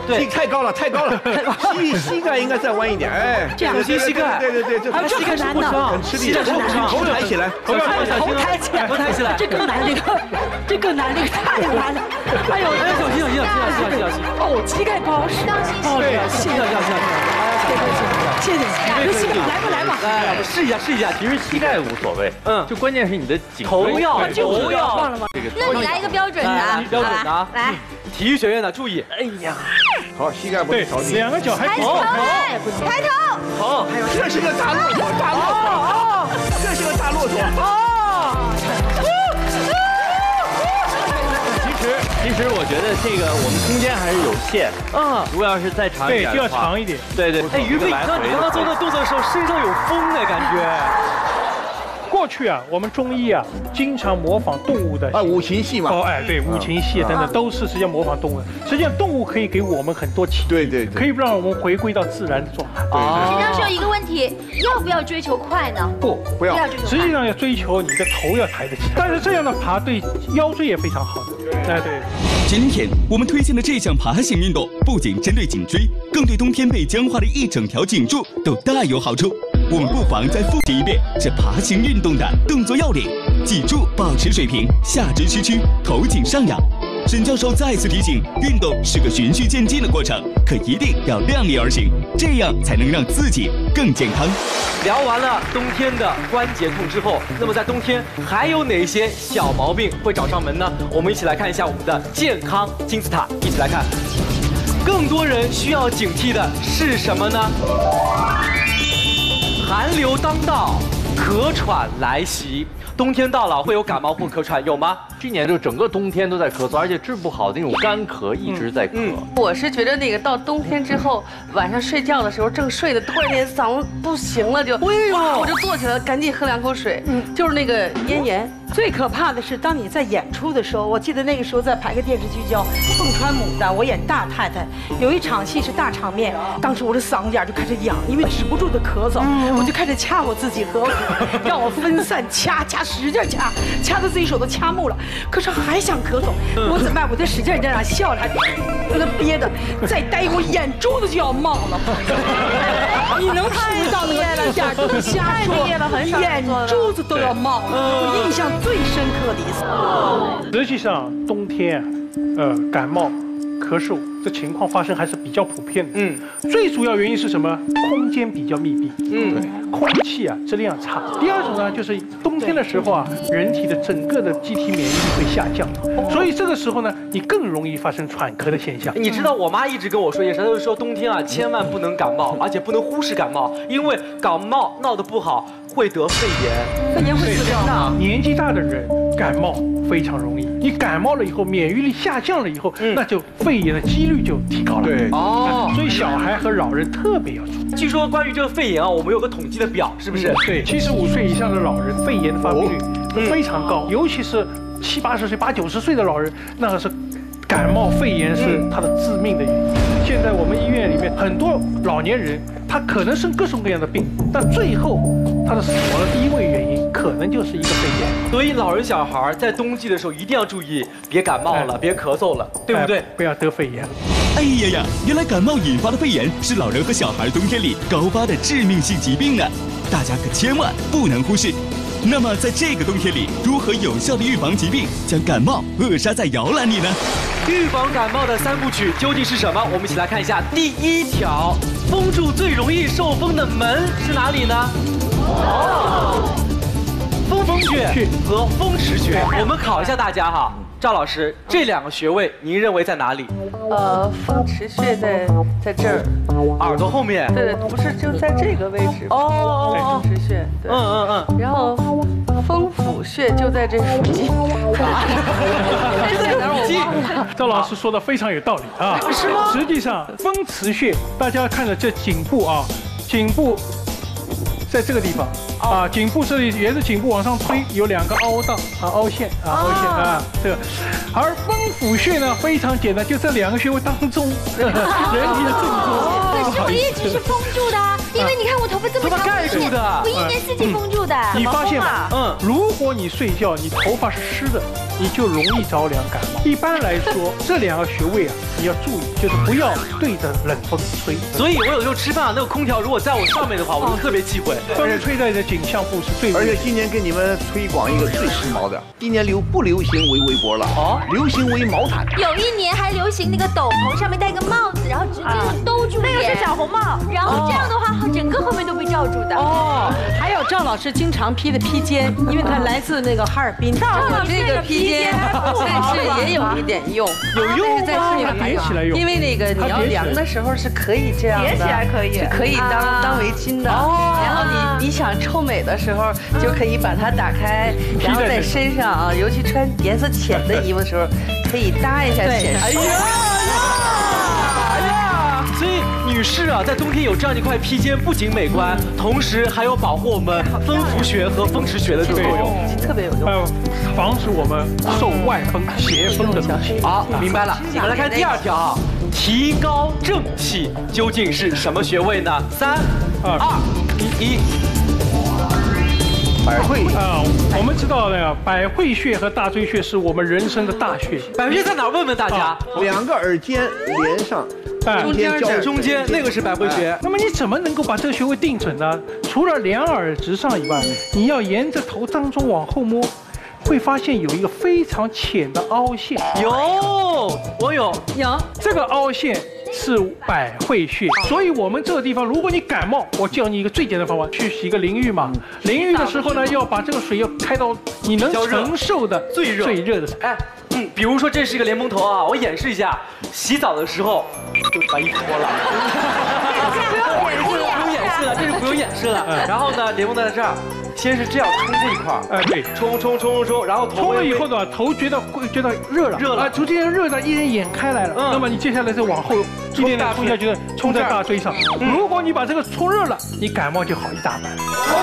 对， 太高了，太高了，膝盖应该再弯一点，哎， 这样膝盖， 对，这膝盖难的， 很吃力，头抬起来， 头抬起来， 这更难，这更难，这个太难了。哎呦， 小心！ 哦，膝盖不好使， 当心谢谢， 来吧， 来，试一下， 其实膝盖无所谓，就关键是你的颈头要忘了吗？ 那你来一个标准的， 标准的， 来， 体育学院的注意，哎呀， 好，膝盖不着地， 两个脚还抬头，抬头， 好， 这是个大骆驼，这是个大骆驼， 其实我觉得这个我们空间还是有限，如果要是再长一点， 对，就要长一点。 对， 哎，于飞，你知道你刚刚做那动作的时候，身上有风哎，感觉。 过去啊，我们中医啊，经常模仿动物的五禽戏嘛。 对，五禽戏等等都是实际上模仿动物的。实际上动物可以给我们很多启迪，对，可以让我们回归到自然的状态。 陈教授，一个问题，要不要追求快呢？ 不要追求快， 实际上要追求你的头要抬得起，但是这样的爬对腰椎也非常好的。哎，对。 今天我们推荐的这项爬行运动，不仅针对颈椎，更对冬天被僵化的一整条颈柱都大有好处。我们不妨再复习一遍这爬行运动的动作要领，记住保持水平，下肢屈曲，头颈上扬。沈教授再次提醒，运动是个循序渐进的过程，可一定要量力而行，这样才能让自己更健康。 聊完了冬天的关节痛之后，那么在冬天还有哪些小毛病会找上门呢？我们一起来看一下我们的健康金字塔，一起来看，更多人需要警惕的是什么呢？寒流当道，咳喘来袭。冬天到了，会有感冒或咳喘，有吗？ 去年就整个冬天都在咳嗽，而且治不好的那种干咳一直在咳。 我是觉得那个到冬天之后，晚上睡觉的时候正睡的，突然间嗓子不行了，就哇，我就坐起来，赶紧喝2口水，就是那个咽炎。 最可怕的是，当你在演出的时候，我记得那个时候在拍个电视剧叫《凤川牡丹》，我演大太太，有一场戏是大场面，当时我的嗓子眼就开始痒，因为止不住的咳嗽，我就开始掐我自己和让我分散掐，使劲掐到自己手都掐木了，可是还想咳嗽，我怎么办？我就使劲在那笑着，那憋的，再待一会儿眼珠子就要冒了。你能听到那个眼都瞎说，眼珠子都要冒了，我印象最深刻的一次。 实际上冬天感冒、咳嗽这情况发生还是比较普遍的。最主要原因是什么？空间比较密闭，空气啊质量差。第二种呢，就是冬天的时候啊，人体的整个的机体免疫力会下降，所以这个时候呢，你更容易发生喘咳的现象。 你知道我妈一直跟我说一件事，她就说冬天啊，千万不能感冒，而且不能忽视感冒，因为感冒闹得不好会得肺炎， 肺炎会死掉的。 年纪大的人感冒非常容易，你感冒了以后，免疫力下降了以后，那就肺炎的几率就提高了。 对， 所以小孩和老人特别要注意。 据说关于这个肺炎啊，我们有个统计的表，是不是？ 对，75岁以上的老人肺炎的发病率非常高，尤其是70、80岁、80、90岁的老人，那个是感冒肺炎是他的致命的原因。现在我们医院里面很多老年人，他可能生各种各样的病，但最后他的死亡的第一位原因可能就是一个肺炎。 所以老人小孩在冬季的时候一定要注意，别感冒了，别咳嗽了，对不对？ 不要得肺炎。 哎呀，原来感冒引发的肺炎是老人和小孩冬天里高发的致命性疾病呢，大家可千万不能忽视。那么在这个冬天里，如何有效的预防疾病，将感冒扼杀在摇篮里呢？ 预防感冒的3部曲究竟是什么？我们一起来看一下。第1条，封住最容易受风的门是哪里呢？风穴和风池穴。我们考一下大家哈，赵老师，这2个穴位您认为在哪里？ 风池穴在这儿， 耳朵后面。 对，不是就在这个位置。风池穴。对，然后风府穴就在这附近。 赵老师说的非常有道理啊，是吗？实际上，风池穴，大家看着这颈部啊，颈部在这个地方啊，颈部这里沿着颈部往上推，有2个凹道啊，凹陷啊，这个。而风府穴呢，非常简单，就这2个穴位当中，人体的正中。 可是我一直是封住的，因为你看我头发这么长， 盖住的， 我1年4季封住的。 你发现吗？如果你睡觉，你头发是湿的， 你就容易着凉感冒。一般来说，这2个穴位啊，你要注意，就是不要对着冷风吹。 所以我有时候吃饭啊，那个空调如果在我上面的话，我就特别忌讳。 风吹在你的颈项部是最。 而且今年给你们推广一个最时髦的，今年不流行围围脖了啊，流行围毛毯。 有一年还流行那个斗篷上面戴个帽子，然后直接兜住脸， 那个是小红帽， 然后这样的话，整个后面都被罩住的。 还有赵老师经常披的披肩，因为他来自那个哈尔滨。 赵老师这个披肩，但是也有一点用， 有用但是在身上叠起来用， 因为那个你要凉的时候是可以这样的， 叠起来可以， 是可以当围巾的。然后你想臭美的时候，就可以把它打开，然后在身上啊，尤其穿颜色浅的衣服的时候，可以搭一下浅色。 所以女士啊，在冬天有这样一块披肩，不仅美观，同时还有保护我们风府穴和风池穴的这个作用， 特别有用。 还有防止我们受外风、邪风的东西。 好，明白了。我们来看第2条啊，提高正气究竟是什么穴位呢？3、2、1。 百会啊，我们知道那个百会穴和大椎穴是我们人生的大穴。 百会穴在哪儿？问问大家。 2个耳尖连上， 中间那个是百会穴。 那么你怎么能够把这个穴位定准呢？除了2耳直上以外，你要沿着头当中往后摸，会发现有一个非常浅的凹陷。 我有。 这个凹陷是百会穴，所以我们这个地方，如果你感冒，我教你一个最简单的方法，去洗个淋浴嘛。淋浴的时候呢，要把这个水要开到你能承受的最热的水。 比如说这是一个莲蓬头啊，我演示一下，洗澡的时候就把衣服脱了。不用演示了，这是不用演示了。然后呢，莲蓬在这儿。先是这样冲这一块， 对， 冲，然后冲了以后呢，头觉得热了，逐渐热到一眼开来了。那么你接下来再往后一点点冲下去，冲在大椎上。如果你把这个冲热了，你感冒就好一大半。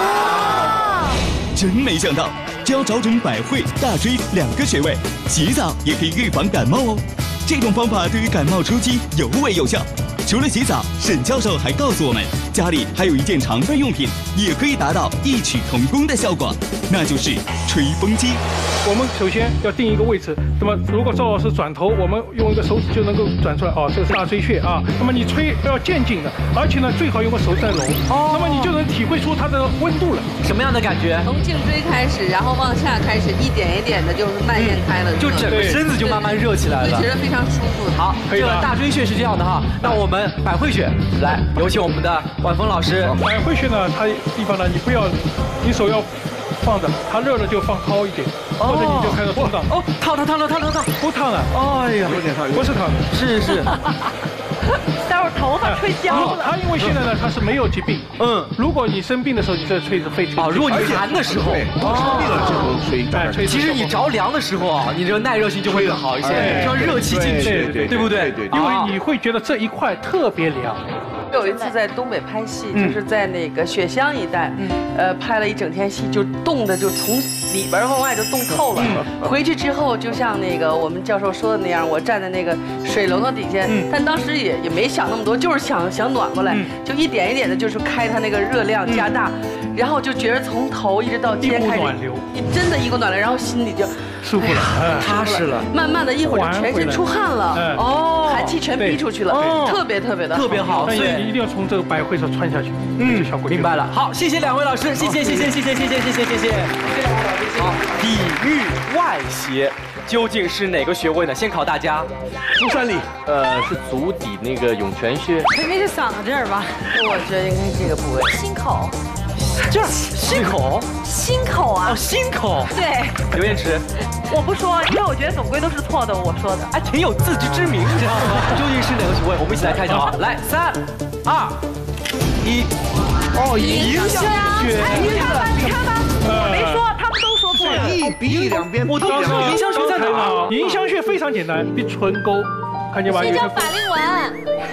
真没想到，只要找准百会、大椎2个穴位，洗澡也可以预防感冒哦。这种方法对于感冒初期尤为有效。除了洗澡，沈教授还告诉我们，家里还有一件常备用品，也可以达到异曲同工的效果，那就是吹风机。 我们首先要定一个位置，那么如果赵老师转头，我们用一个手指就能够转出来。这是大椎穴啊。那么你吹要渐进的，而且呢最好用个手在揉，那么你就能体会出它的温度了。 什么样的感觉？ 从颈椎开始，然后往下开始，一点一点的，就是蔓延开了， 就整个身子就慢慢热起来了， 就觉得非常舒服。 好，这个大椎穴是这样的哈，那我们百会穴来，有请我们的万峰老师。 百会穴呢，它地方呢，你不要，你手要放着，它热了就放高一点，或者你就开始冲荡。 烫， 不烫了。 哎呀， 不是烫的， 是。 待会儿头发吹焦了。 它因为现在呢，它是没有疾病。如果你生病的时候，你这吹是非常。 如果你寒的时候， 生病了之后吹。 其实你着凉的时候啊，你这个耐热性就会更好一些，让热气进去，对不对？ 因为你会觉得这一块特别凉。 有一次在东北拍戏，就是在那个雪乡一带，拍了一整天戏，就冻的就从里边往外就冻透了。回去之后，就像那个我们教授说的那样，我站在那个水龙头底下，但当时也没想那么多，就是想暖过来，就一点一点的，就是开它那个热量加大，然后就觉得从头一直到肩开始，真的一股暖流，然后心里就舒服了， 踏实了。 慢慢的一会儿就全身出汗了，寒气全逼出去了，特别的特别好。 所以一定要从这个百会上穿下去，这效果明白了。好，谢谢2位老师，谢谢。好，里郁外邪究竟是哪个穴位呢？先考大家。 足三里， 是足底那个涌泉穴， 肯定是嗓子这儿吧？ 我觉得应该是这个部位， 心口。 这儿心口啊，心口。 对， 刘彦池， 我不说，因为我觉得总归都是错的，我说的。 还挺有自知之明，你知道吗？究竟是哪个穴位？我们一起来看一下啊！来，3、2、1。 迎香穴。你看吧，我没说，他们都说错了。 鼻翼两边， 我都知道迎香穴在哪？ 迎香穴非常简单，比唇沟，看见吧？ 这叫法令纹。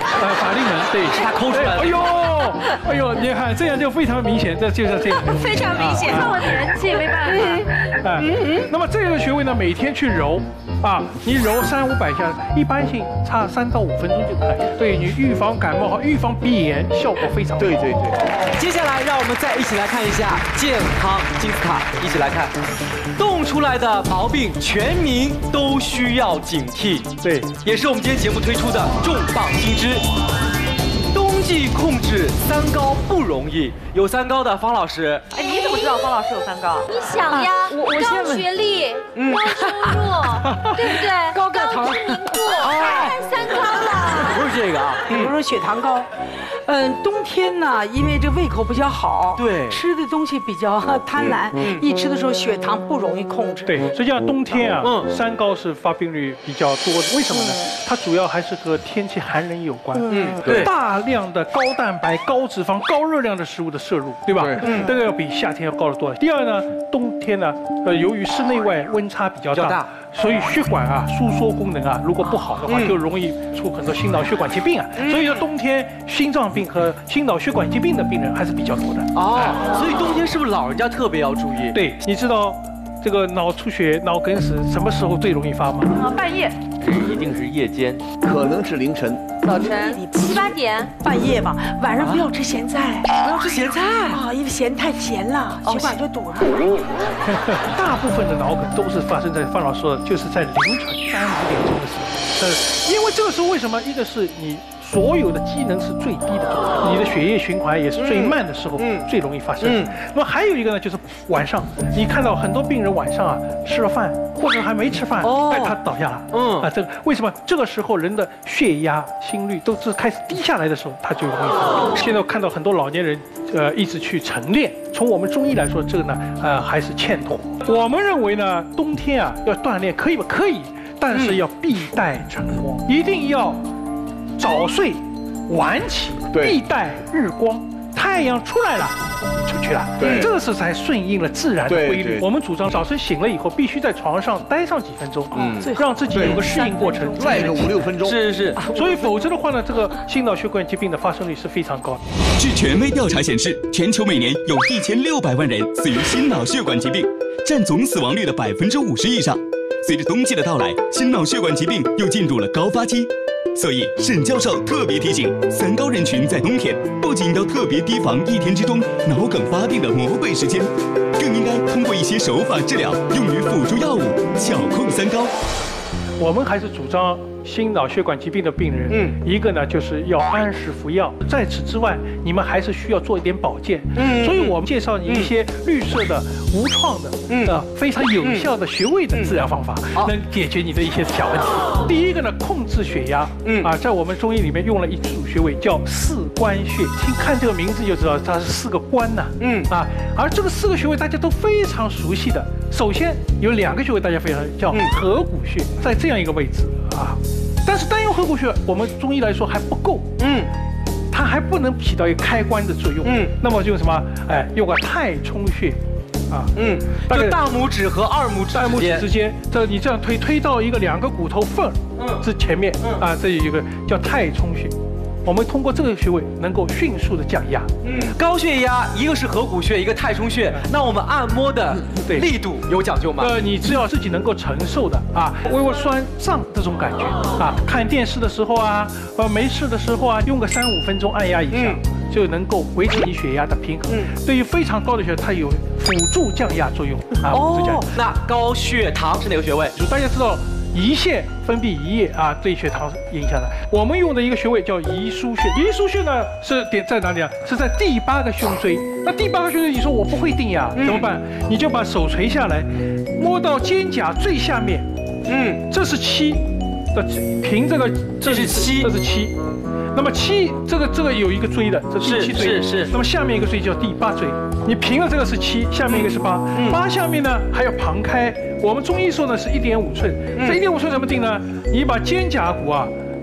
法令纹，对， 是他抠出来的。 哎呦，你看这样就非常明显，这就是这样， 非常明显。 看我年纪没办法。 那么这个穴位呢，每天去揉啊，你揉300-500下，一般性差3到5分钟就可以，对你预防感冒和预防鼻炎效果非常好。 对。 接下来让我们再一起来看一下健康金字塔，一起来看，冻出来的毛病，全民都需要警惕。 对， 也是我们今天节目推出的重磅新知。冬季控制3高不容易，有3高的方老师。 哎，你怎么知道方老师有3高？ 你想呀，高学历、高收入，对不对？ 高钙糖、 知名度，看3高了。 不是这个啊， 比如说血糖高。冬天呢，因为这胃口比较好， 对， 吃的东西比较贪婪，一吃的时候血糖不容易控制。 对，实际上冬天啊，3高是发病率比较多的。为什么呢？它主要还是和天气寒冷有关。 对， 大量的高蛋白、高脂肪、高热量的食物的摄入，对吧？这个要比夏天要高得多。第二呢，冬天呢，由于室内外温差比较大。所以血管啊收缩功能啊如果不好的话，就容易出很多心脑血管疾病啊。所以说冬天心脏病和心脑血管疾病的病人还是比较多的。 所以冬天是不是老人家特别要注意？ 对，你知道这个脑出血、脑梗死什么时候最容易发吗？ 半夜。 一定是夜间， 可能是凌晨。 早晨7、8点， 半夜吧，晚上不要吃咸菜， 不要吃咸菜啊，因为咸太咸了，血管就堵了。 大部分的脑梗都是发生在范老师说的，就是在凌晨3、5点钟的时候。因为这个时候为什么？一个是你所有的机能是最低的状态，你的血液循环也是最慢的时候，最容易发生。那么还有一个呢，就是晚上，你看到很多病人晚上啊吃了饭或者还没吃饭，他倒下了。这个为什么？这个时候人的血压、心率都是开始低下来的时候，他就容易发病。现在看到很多老年人一直去晨练，从我们中医来说，这个呢还是欠妥。我们认为呢，冬天啊要锻炼可以吧？可以，但是要避带晨光，一定要早睡晚起，必带日光，太阳出来了出去了，这个是才顺应了自然的规律。我们主张早晨醒了以后，必须在床上待上几分钟，让自己有个适应过程， 赖个5、6分钟。 是， 所以否则的话呢，这个心脑血管疾病的发生率是非常高的。 据权威调查显示，全球每年有1600万人死于心脑血管疾病，占总死亡率的50%以上。随着冬季的到来，心脑血管疾病又进入了高发期。所以，沈教授特别提醒，3高人群在冬天不仅要特别提防一天之中脑梗发病的魔鬼时间，更应该通过一些手法治疗，用于辅助药物，巧控3高。 我们还是主张心脑血管疾病的病人，一个呢就是要按时服药，在此之外，你们还是需要做一点保健。所以我们介绍你一些绿色的、无创的、非常有效的穴位的治疗方法，能解决你的一些小问题。第一个呢，控制血压，在我们中医里面用了一组穴位叫4关穴，听看这个名字就知道它是4个关呐，而这个4个穴位大家都非常熟悉的。首先有2个穴位大家非常叫合谷穴，在这样一个位置啊。但是单用合谷穴，我们中医来说还不够，它还不能起到一个开关的作用，那么就用什么？用个太冲穴， 就大拇指和2拇指之间，你这样推到2个骨头缝之前面这有一个叫太冲穴。我们通过这个穴位能够迅速的降压。 高血压一个是合谷穴，一个太冲穴。那我们按摩的力度有讲究吗？ 你只要自己能够承受的微微酸胀这种感觉看电视的时候没事的时候用个3、5分钟按压一下，就能够维持你血压的平衡。对于非常高的血压，它有辅助降压作用那高血糖是哪个穴位？ 大家知道。胰腺分泌胰液对血糖影响的。我们用的一个穴位叫胰腧穴，胰腧穴呢是点在哪里啊？是在第8个胸椎。那第8个胸椎，你说我不会定呀，怎么办？你就把手垂下来，摸到肩胛最下面，这是7，凭这个这是7， 这是7。那么7这个有一个椎的，这是第7椎，是。那么下面一个椎叫第8椎，你平了这个是7，下面一个是8，8下面呢还要旁开。我们中医说呢是1.5寸，这1.5寸怎么定呢？你把肩胛骨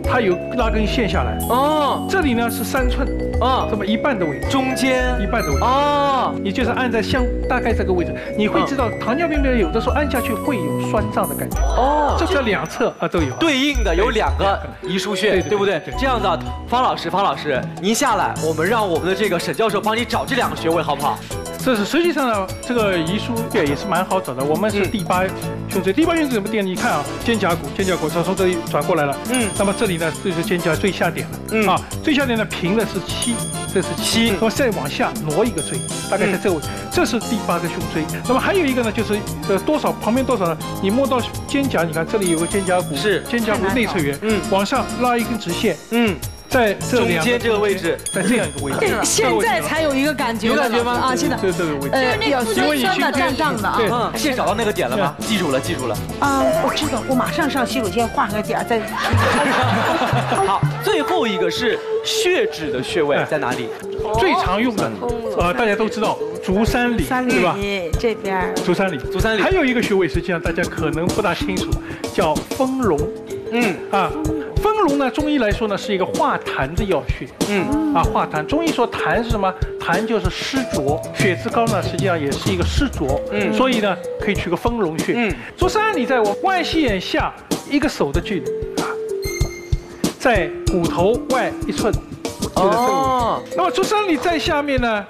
它有拉根线下来。哦，这里呢是3寸。啊，这么一半的位置， 中间一半的位置。哦，你就是按在大概这个位置，你会知道糖尿病病人有的时候按下去会有酸胀的感觉。哦，这2侧啊都有。 对应的有2个遗书穴，对不对？这样的，方老师，您下来，我们让我们的这个沈教授帮你找这2个穴位，好不好？ 这是实际上呢，这个遗书穴也是蛮好找的。我们是第8胸椎，第8胸椎怎么定？你看啊，肩胛骨从这里转过来了。那么这里呢就是肩胛最下点了。啊，最下点呢平的是7，这是7。那么再往下挪一个椎，大概在这个位置，这是第8个胸椎。那么还有一个呢，就是旁边多少呢？你摸到肩胛，你看这里有个肩胛骨，是肩胛骨内侧缘。往上拉一根直线。在中间这个位置， 在这样一个位置， 现在才有一个感觉， 有感觉吗？ 啊，现在这个位置， 那个腹中酸的胀胀的， 对，现在找到那个点了吗？记住了。 啊，我知道，我马上上洗手间画个点再。 好，最后一个是血脂的穴位在哪里？ 最常用的，大家都知道足三里，对吧？ 这边。 足三里。还有一个穴位，实际上大家可能不大清楚，叫丰隆。丰隆呢，中医来说呢是一个化痰的要穴。化痰。中医说痰是什么？痰就是湿浊，血脂高呢实际上也是一个湿浊。所以呢可以取个丰隆穴。足三里在我外膝眼下1个手的距离啊，在骨头外1寸，就在这个位置。那么足三里在下面呢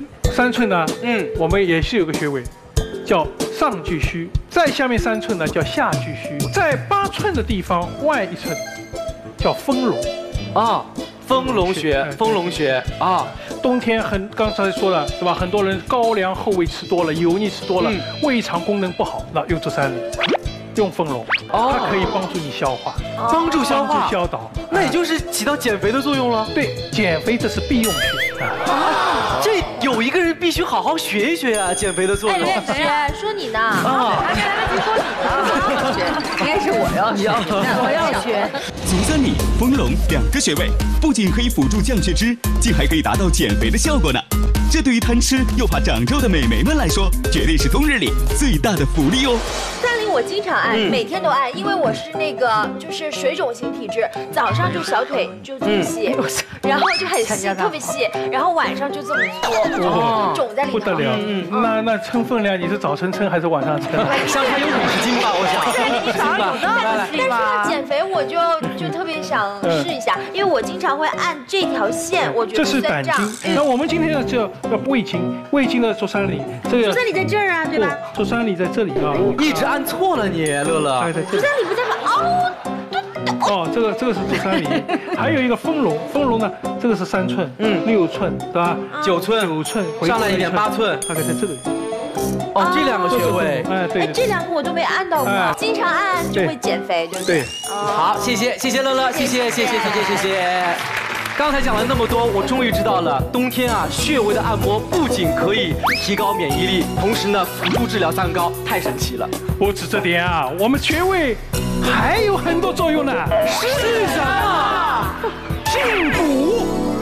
3寸呢，我们也是有个穴位，叫上巨虚，在下面3寸呢叫下巨虚，在8寸的地方外1寸。叫丰隆， 丰隆穴啊。 冬天刚才说了对吧？很多人高粱厚味吃多了，油腻吃多了，胃肠功能不好，那用足三里，用丰隆，它可以帮助你消化， 帮助消导， 那也就是起到减肥的作用了。 对，减肥这是必用穴。 这有一个人必须好好学一学啊，减肥的作用。 哎，说你呢？还没来得及说你呢。 应该是我要学。 足三里、丰隆2个穴位，不仅可以辅助降血脂，竟还可以达到减肥的效果呢。这对于贪吃又怕长肉的美眉们来说，绝对是冬日里最大的福利哦。 三里我经常按，每天都按，因为我是那个就是水肿型体质，早上就小腿就这么细，然后就很细，特别细，然后晚上就这么粗，肿在里头。 不得了，那称分量你是早晨称还是晚上称？ 相差有50斤吧，我想。 但是呢，减肥我就特别想试一下，因为我经常会按这条线，我觉得这是胆经。那我们今天要胃经，胃经的足三里，这个足三里在这儿啊，对吧？ 足三里在这里啊， 一直按错了你，乐乐。 足三里不在吗？ 这个是足三里，还有一个丰隆呢，这个是3寸，6寸，对吧 ？9寸，上来一点8寸， 大概在这里。 这2个穴位， 对， 这2个我都没按到过，经常按就会减肥，对不对？ 好，谢谢乐乐，谢谢。刚才讲了那么多，我终于知道了，冬天啊，穴位的按摩不仅可以提高免疫力，同时呢，辅助治疗三高，太神奇了。 不止这点啊，我们穴位还有很多作用呢。 是什么？ 进补。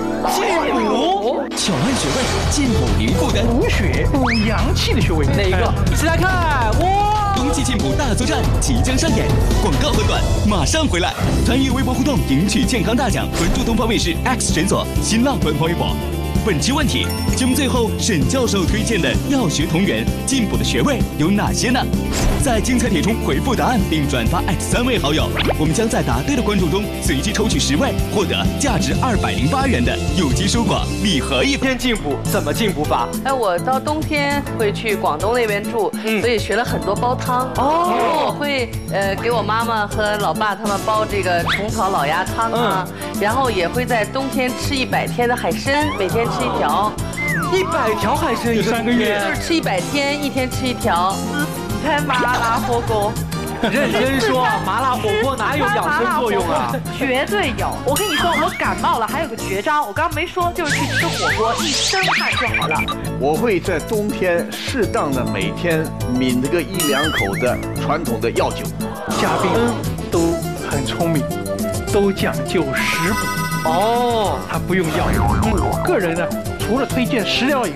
小按穴位，进补零负担， 补血补阳气的穴位， 哪一个？一起来看，哇！ 冬季进补大作战即将上演，广告很短，马上回来。参与微博互动，赢取健康大奖，关注东方卫视 X 诊所新浪官方微博。本期问题，节目最后沈教授推荐的药学同源进补的穴位有哪些呢？在精彩帖中回复答案并转发3位好友，我们将在答对的观众中随机抽取10位，获得价值208元的有机蔬果礼盒1份。 进补怎么进补法？ 我到冬天会去广东那边住，所以学了很多煲汤。我会给我妈妈和老爸他们煲这个虫草老鸭汤啊，然后也会在冬天吃100天的海参，每天吃1条。 100条海参 3个月， 就是吃100天，1天吃1条。你看麻辣火锅， 认真说，麻辣火锅哪有养生作用啊？ 绝对有！我跟你说，我感冒了还有个绝招，我刚刚没说，就是去吃火锅，一身汗就好了。 我会在冬天适当的每天抿这个1-2口的传统的药酒。 嘉宾都很聪明，都讲究食补。他不用药。我个人呢，除了推荐食疗以外，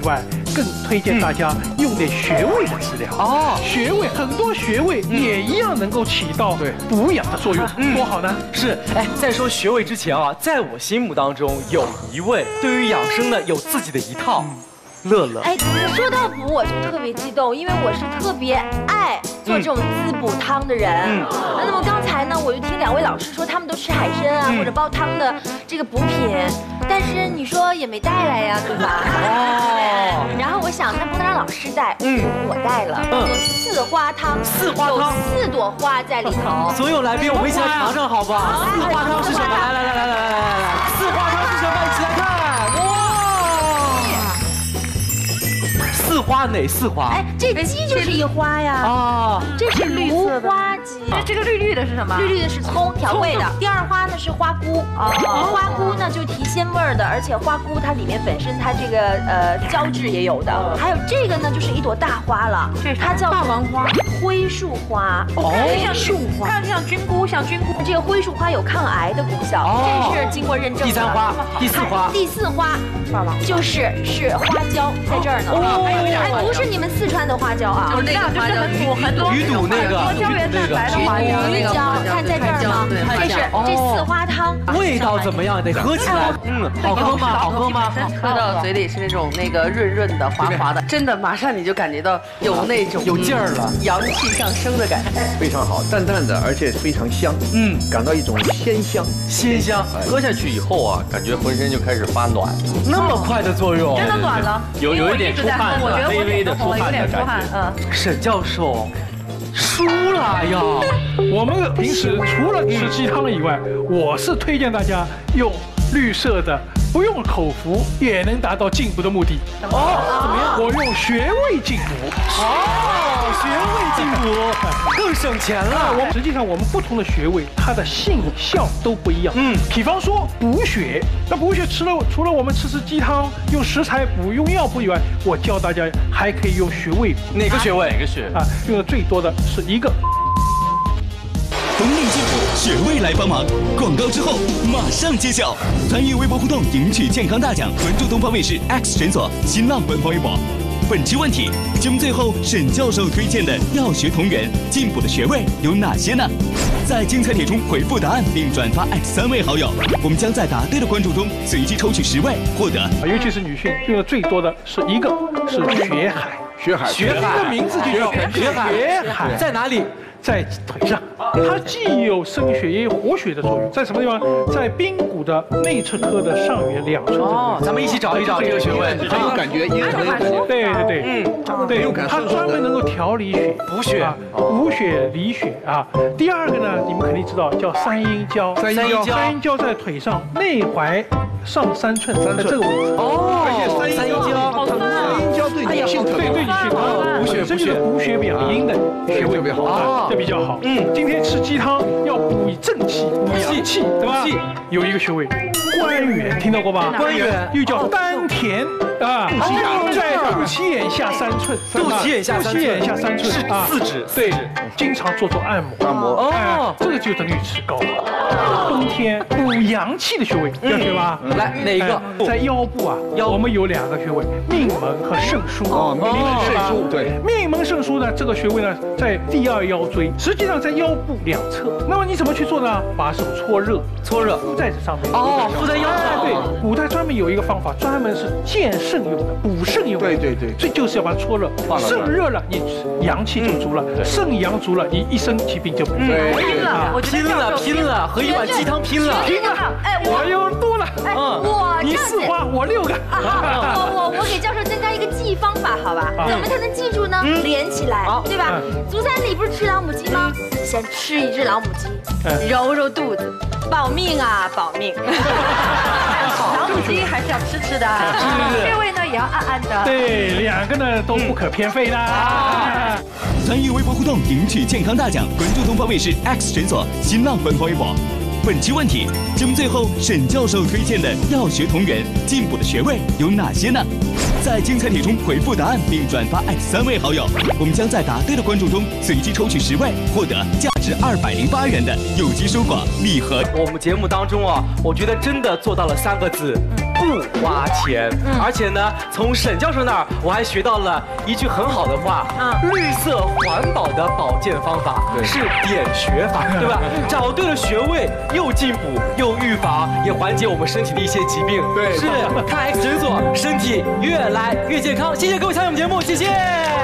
更推荐大家用点穴位的治疗。哦，穴位很多穴位也一样能够起到补养的作用，多好呢！ 是，哎，在说穴位之前啊，在我心目当中有一位对于养生呢有自己的一套。乐乐， 哎，说到补我就特别激动，因为我是特别爱做这种滋补汤的人。那么刚才呢，我就听2位老师说他们都吃海参啊或者煲汤的这个补品，但是你说也没带来呀，对吧？哦。然后我想，那不能让老师带，我带了。四花汤，有4朵花在里头。 所有来宾，我们一起来尝尝好不好？四花汤是什么？来，四花汤是什么？一起来看。4花哪4花？ 哎，这鸡就是1花呀。哦，这是芦花鸡。 这个绿绿的是什么？ 绿绿的是葱调味的。第2花呢是花菇。花菇呢就提鲜味儿的，而且花菇它里面本身它这个胶质也有的。还有这个呢就是一朵大花了，它叫大王花、 灰树花。 像树花，看像菌菇，像菌菇。 这个灰树花有抗癌的功效，这是经过认证的。 第3花，第4花， 第4花就是花椒在这儿呢。哎，不是你们四川的花椒啊， 就是那个花椒，很多鱼肚那个胶原蛋白的花椒， 鱼椒，看在这儿呢，这4花汤， 味道怎么样？得喝起来，好喝吗？好喝吗？ 喝到嘴里是那种润润的、滑滑的，真的马上你就感觉到有那种有劲儿了， 阳气上升的感觉， 非常好，淡淡的，而且非常香，感到一种鲜香， 喝下去以后啊，感觉浑身就开始发暖， 那么快的作用， 真的暖了， 有一点出汗，微微的出汗的感觉。 沈教授，输了呀！ 我们平时除了吃鸡汤以外，我是推荐大家用绿色的，不用口服也能达到进补的目的。哦，怎么样？我用穴位进补。 穴位进补更省钱了。 实际上我们不同的穴位，它的性效都不一样。比方说补血，那补血除了我们吃鸡汤用食材补、用药补以外，我教大家还可以用穴位。 哪个穴位？ 用的最多的是一个。 风力进补，穴位来帮忙。广告之后马上揭晓。参与微博互动，赢取健康大奖。关注东方卫视 X 诊所、新浪官方微博。本期问题，节目最后沈教授推荐的药学同源进补的穴位有哪些呢？在精彩帖中回复答案并转发3位好友，我们将在答对的观众中随机抽取10位，获得。 尤其是女性用的最多的是一个是血海。 血海的名字就叫血海， 在哪里？ 在腿上，它既有生血也有活血的作用。在什么地方？在髌骨的内侧髁的上缘2寸。 哦，咱们一起找一找这个穴位， 很有感觉， 对，它专门能够调理血、 补血、 补血理血啊。第2个呢，你们肯定知道叫三阴交。三阴交在腿上内踝上3寸，在这个位置。 哦，而且三阴交对女性特别好，补血养阴的穴位比较好，这比较好。今天吃鸡汤要补正气、补阳气，对吧？有一个穴位，关元，听到过吧？ 关元又叫丹田啊，在肚脐眼下3寸， 肚脐眼下3寸啊， 四指， 对，经常做按摩。哦，这个就等于吃高了。冬天补阳气的穴位要学吧？ 来，哪一个？ 在腰部啊，我们有2个穴位，命门和肾腧。命门肾腧，对，命门肾腧呢，这个穴位呢在第2腰椎，实际上在腰部2侧。那么你怎么去做呢？把手搓热，敷在这上面。 哦，敷在腰上。 对，古代专门有一个方法，专门是健肾用的，补肾用的。对，这就是要把它搓热，肾热了，你阳气就足了；肾阳足了，你一身疾病就不对。 拼了，和一碗鸡汤拼了。 哎， 我又多了。你4花，我6个。 我给教授增加一个记忆方法，好吧？怎么才能记住呢？连起来，对吧？足三里不是吃老母鸡吗？先吃一只老母鸡，揉揉肚子，保命啊，保命！ 老母鸡还是要吃的，穴位呢也要按的。 对，2个呢都不可偏废的。 参与微博互动，赢取健康大奖。关注东方卫视 X 诊所、新浪官方微博。本期问题，节目最后沈教授推荐的药学同源进补的穴位有哪些呢？在精彩帖中回复答案并转发3位好友，我们将在答对的观众中随机抽取10位，获得价值208元的有机蔬果礼盒。 我们节目当中啊，我觉得真的做到了3个字： 不花钱。而且呢，从沈教授那儿我还学到了一句很好的话，绿色环保的保健方法是点穴法，对吧？找对了穴位，又进补又预防，也缓解我们身体的一些疾病。对，是看 X 诊所，身体越来越健康。谢谢各位参与我们节目，谢谢。